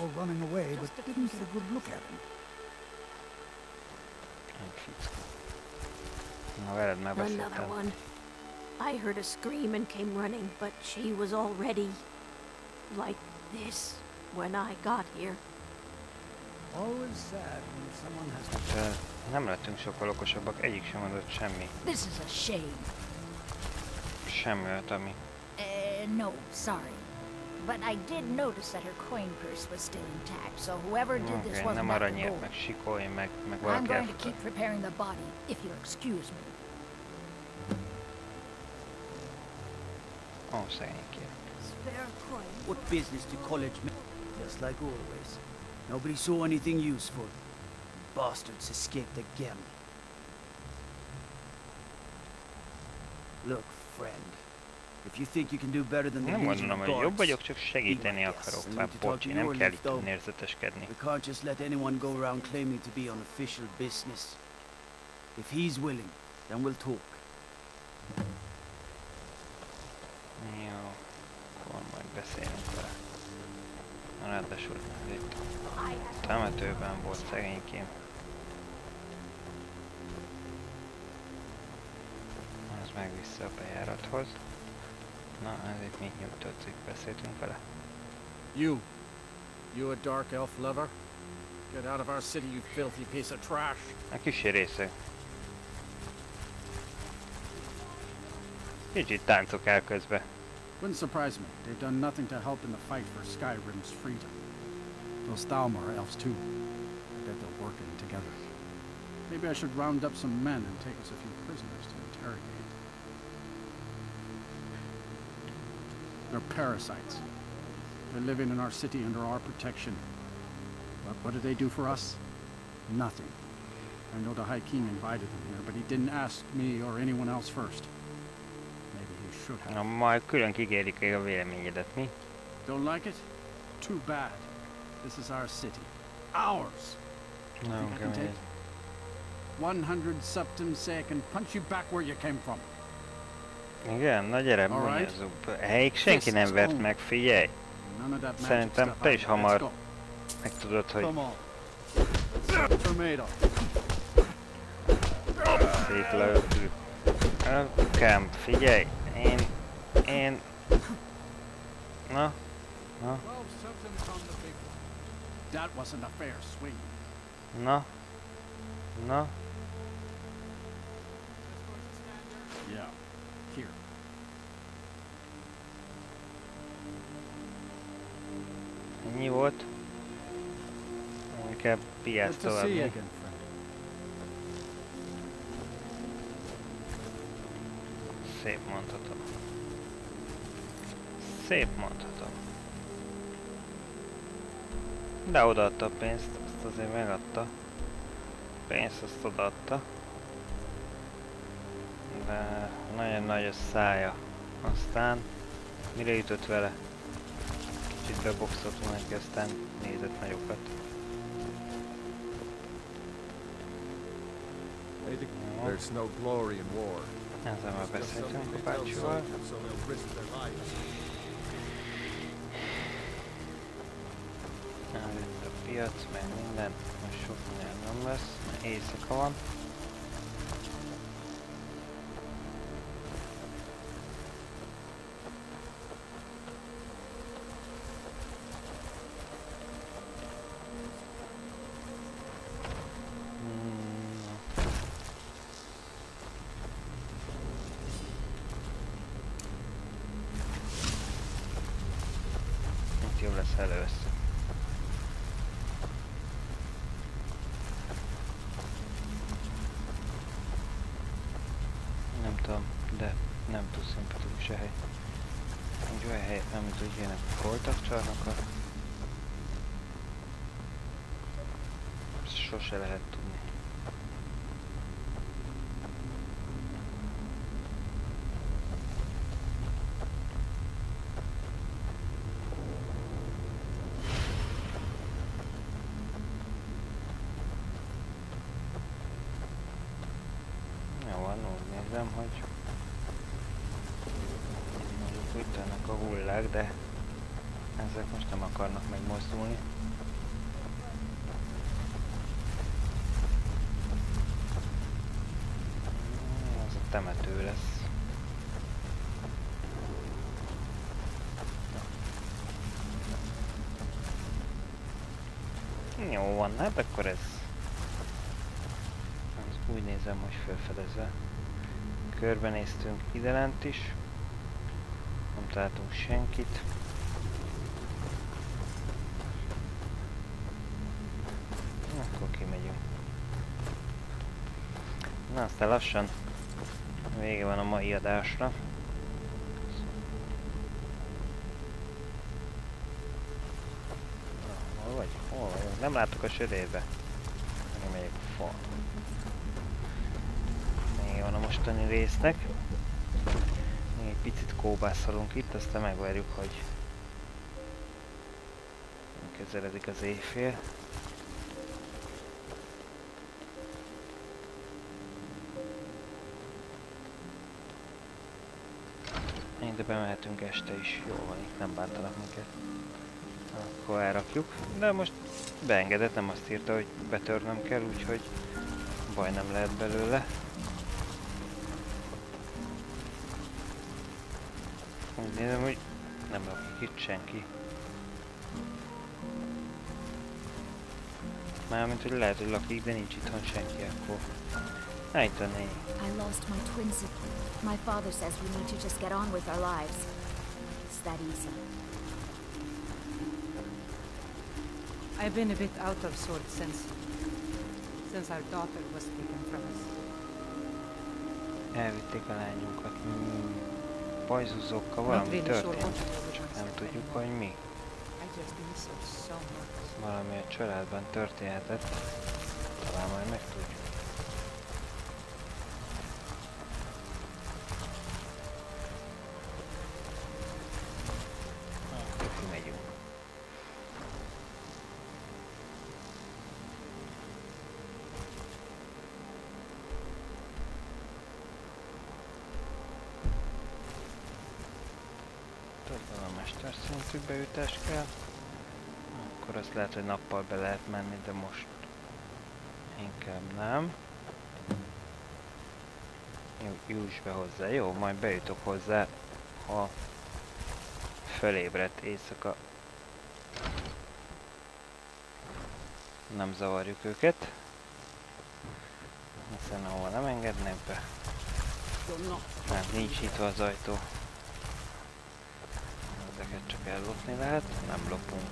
Na veled már Another beszéltem. one. I heard a scream and came running, but she was already like this when I got here. Always sad when someone has Hát, nem lettünk sokkal okosabbak, egyik sem mondott semmi. This is a shame. Semmi olyat, ami... Uh, no, sorry. But I did notice that her coin purse was still intact, so whoever did this Oké, wasn't nem after aranyért, gold. meg sikolj, meg, meg I'm valaki going to elfutott. keep preparing the body, if you'll excuse me. Ó, szegénykém. spare coin. What business do college men? Just like always. Nobody saw anything useful. Bastards escaped again. Look, friend. If you think you can do better than the Nem Legion gondolom, of hogy jobb Guards, vagyok, csak segíteni akarok. Már bocsi, nem kell itt önérzeteskedni. we can't just let anyone go around claiming to be on official business. If he's willing, then we'll talk. Jó, akkor majd beszélünk vele. Ráadásul itt temetőben volt szegénykém. Az meg vissza a bejárathoz. Na, ez itt mit nyugtatzik, beszéltünk vele. You. You a dark elf lover? Get out of our city, you filthy piece of trash. A kicsi részeg. Kicsit táncokál közbe. Wouldn't surprise me. They've done nothing to help in the fight for Skyrim's freedom. Those Thalmor are elves too. I bet they're working together. Maybe I should round up some men and take us a few prisoners to interrogate. They're parasites. They're living in our city under our protection. But what do they do for us? Nothing. I know the High King invited them here, but he didn't ask me or anyone else first. Maybe he should have. Na, majd külön kikérjük a véleményedet, mi? Don't like it? Too bad. This is our city. Ours! No, Think I can kemény. take one hundred septim say I can punch you back where you came from. Igen, na gyere, Alright. bunyazzuk. Helyik senki nem vert meg, figyelj! None of that magic Szerintem stuff te is either. Let's hamar go. megtudod, hogy Come on. Let's tomato. szétlőttük. Ökám, figyelj! Én... Én... Na? Na? Twelve septims on the big one. That wasn't a fair swing. Na? Na? Yeah. Here. Ennyi volt? Inkább piász Good to tovább. see you mi? again, friend. Szép mondhatom. Szép mondhatom. De odaadta a pénzt, azt azért megadta. Pénzt azt odaadta. De nagyon nagy a szája. Aztán mire jutott vele? Kicsit beboxoltunk neki, aztán nézett nagyokat. Jó. There's no glory in war. Ezzel már beszéltünk a bácsival. Itt a piac, meg minden. Most sok minden nem lesz, mert éjszaka van. tudom, de nem túl szimpatikus a hely. Egy olyan hely, nem mint úgy ilyenek voltak csarnokat. Sose lehet tudni. Jó van, úgy nézem, hogy mondjuk úgy tennek a hullák, de ezek most nem akarnak megmozdulni. Temető lesz. Jó van, hát akkor ez... ez úgy nézem, hogy felfedezve. Körbenéztünk idelent is. Nem találtunk senkit. Akkor kimegyünk. Na, aztán lassan vége van a mai adásra. Hol vagy? Hol vagy? Nem látok a sötétbe. Nem megyek a fal. Vége van a mostani résznek. Még egy picit kóbászolunk itt, aztán megvárjuk, hogy közeledik az éjfél. De bemehetünk este is. Jó van, itt nem bántanak minket. Akkor elrakjuk. De most beengedett, nem azt írta, hogy betörnöm kell, úgyhogy baj nem lehet belőle. Úgy nézem, hogy nem lakik itt senki. Mármint, hogy lehet, hogy lakik, de nincs itthon senki, akkor... Na, itt a négy. I lost my twin sister. My father says we need to just get on with our lives. It's that easy. I've been a bit out of sorts since... since our daughter was taken from us. Elvitték a lányunkat. Hmm. Pajzuzókkal valami történt. Csak nem tudjuk, hogy mi. Valami a családban történhetett. Talán majd megtudjuk. Mesterszintű beütés kell, akkor azt lehet, hogy nappal be lehet menni, de most inkább nem. Juss be hozzá, jó, majd bejutok hozzá, ha fölébredt éjszaka. Nem zavarjuk őket, hiszen ahol nem engednek be. Nem, nincs nyitva az ajtó. Ezeket csak ellopni lehet, nem lopunk.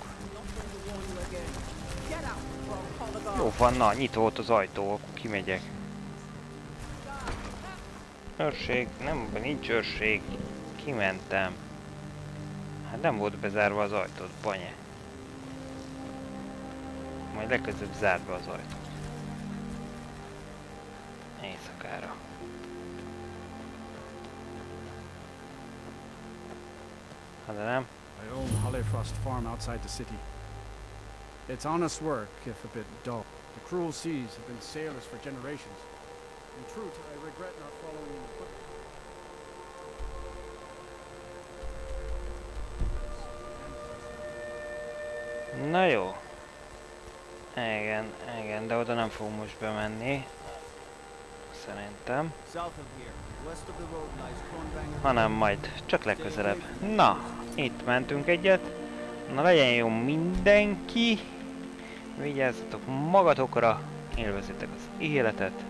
Jó van, na, nyitva volt az ajtó, akkor kimegyek. Őrség, nem, nincs őrség. Kimentem. Hát nem volt bezárva az ajtót, banye. Majd legközelebb zárd be az ajtót. Éjszakára. De nem. I own Hollifrost Farm outside the city. It's honest work, if a bit dull. The cruel seas have been sailors for generations. In truth, I regret not following in the footsteps. Na jó. Igen, igen, de oda nem fogunk most bemenni. Szerintem. Hanem majd csak legközelebb. Na, itt mentünk egyet. Na legyen jó mindenki. Vigyázzatok magatokra. Élvezzétek az életet.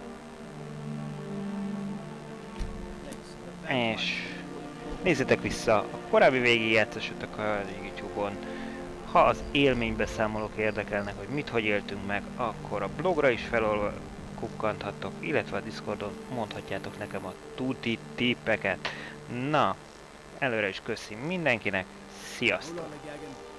És nézzétek vissza a korábbi végigjátszásokat a YouTube-on. Ha az élménybeszámolók érdekelnek, hogy mit, hogy éltünk meg, akkor a blogra is felol kukkanthatok, illetve a Discordon mondhatjátok nekem a tuti tippeket. Na, előre is köszi mindenkinek, sziasztok!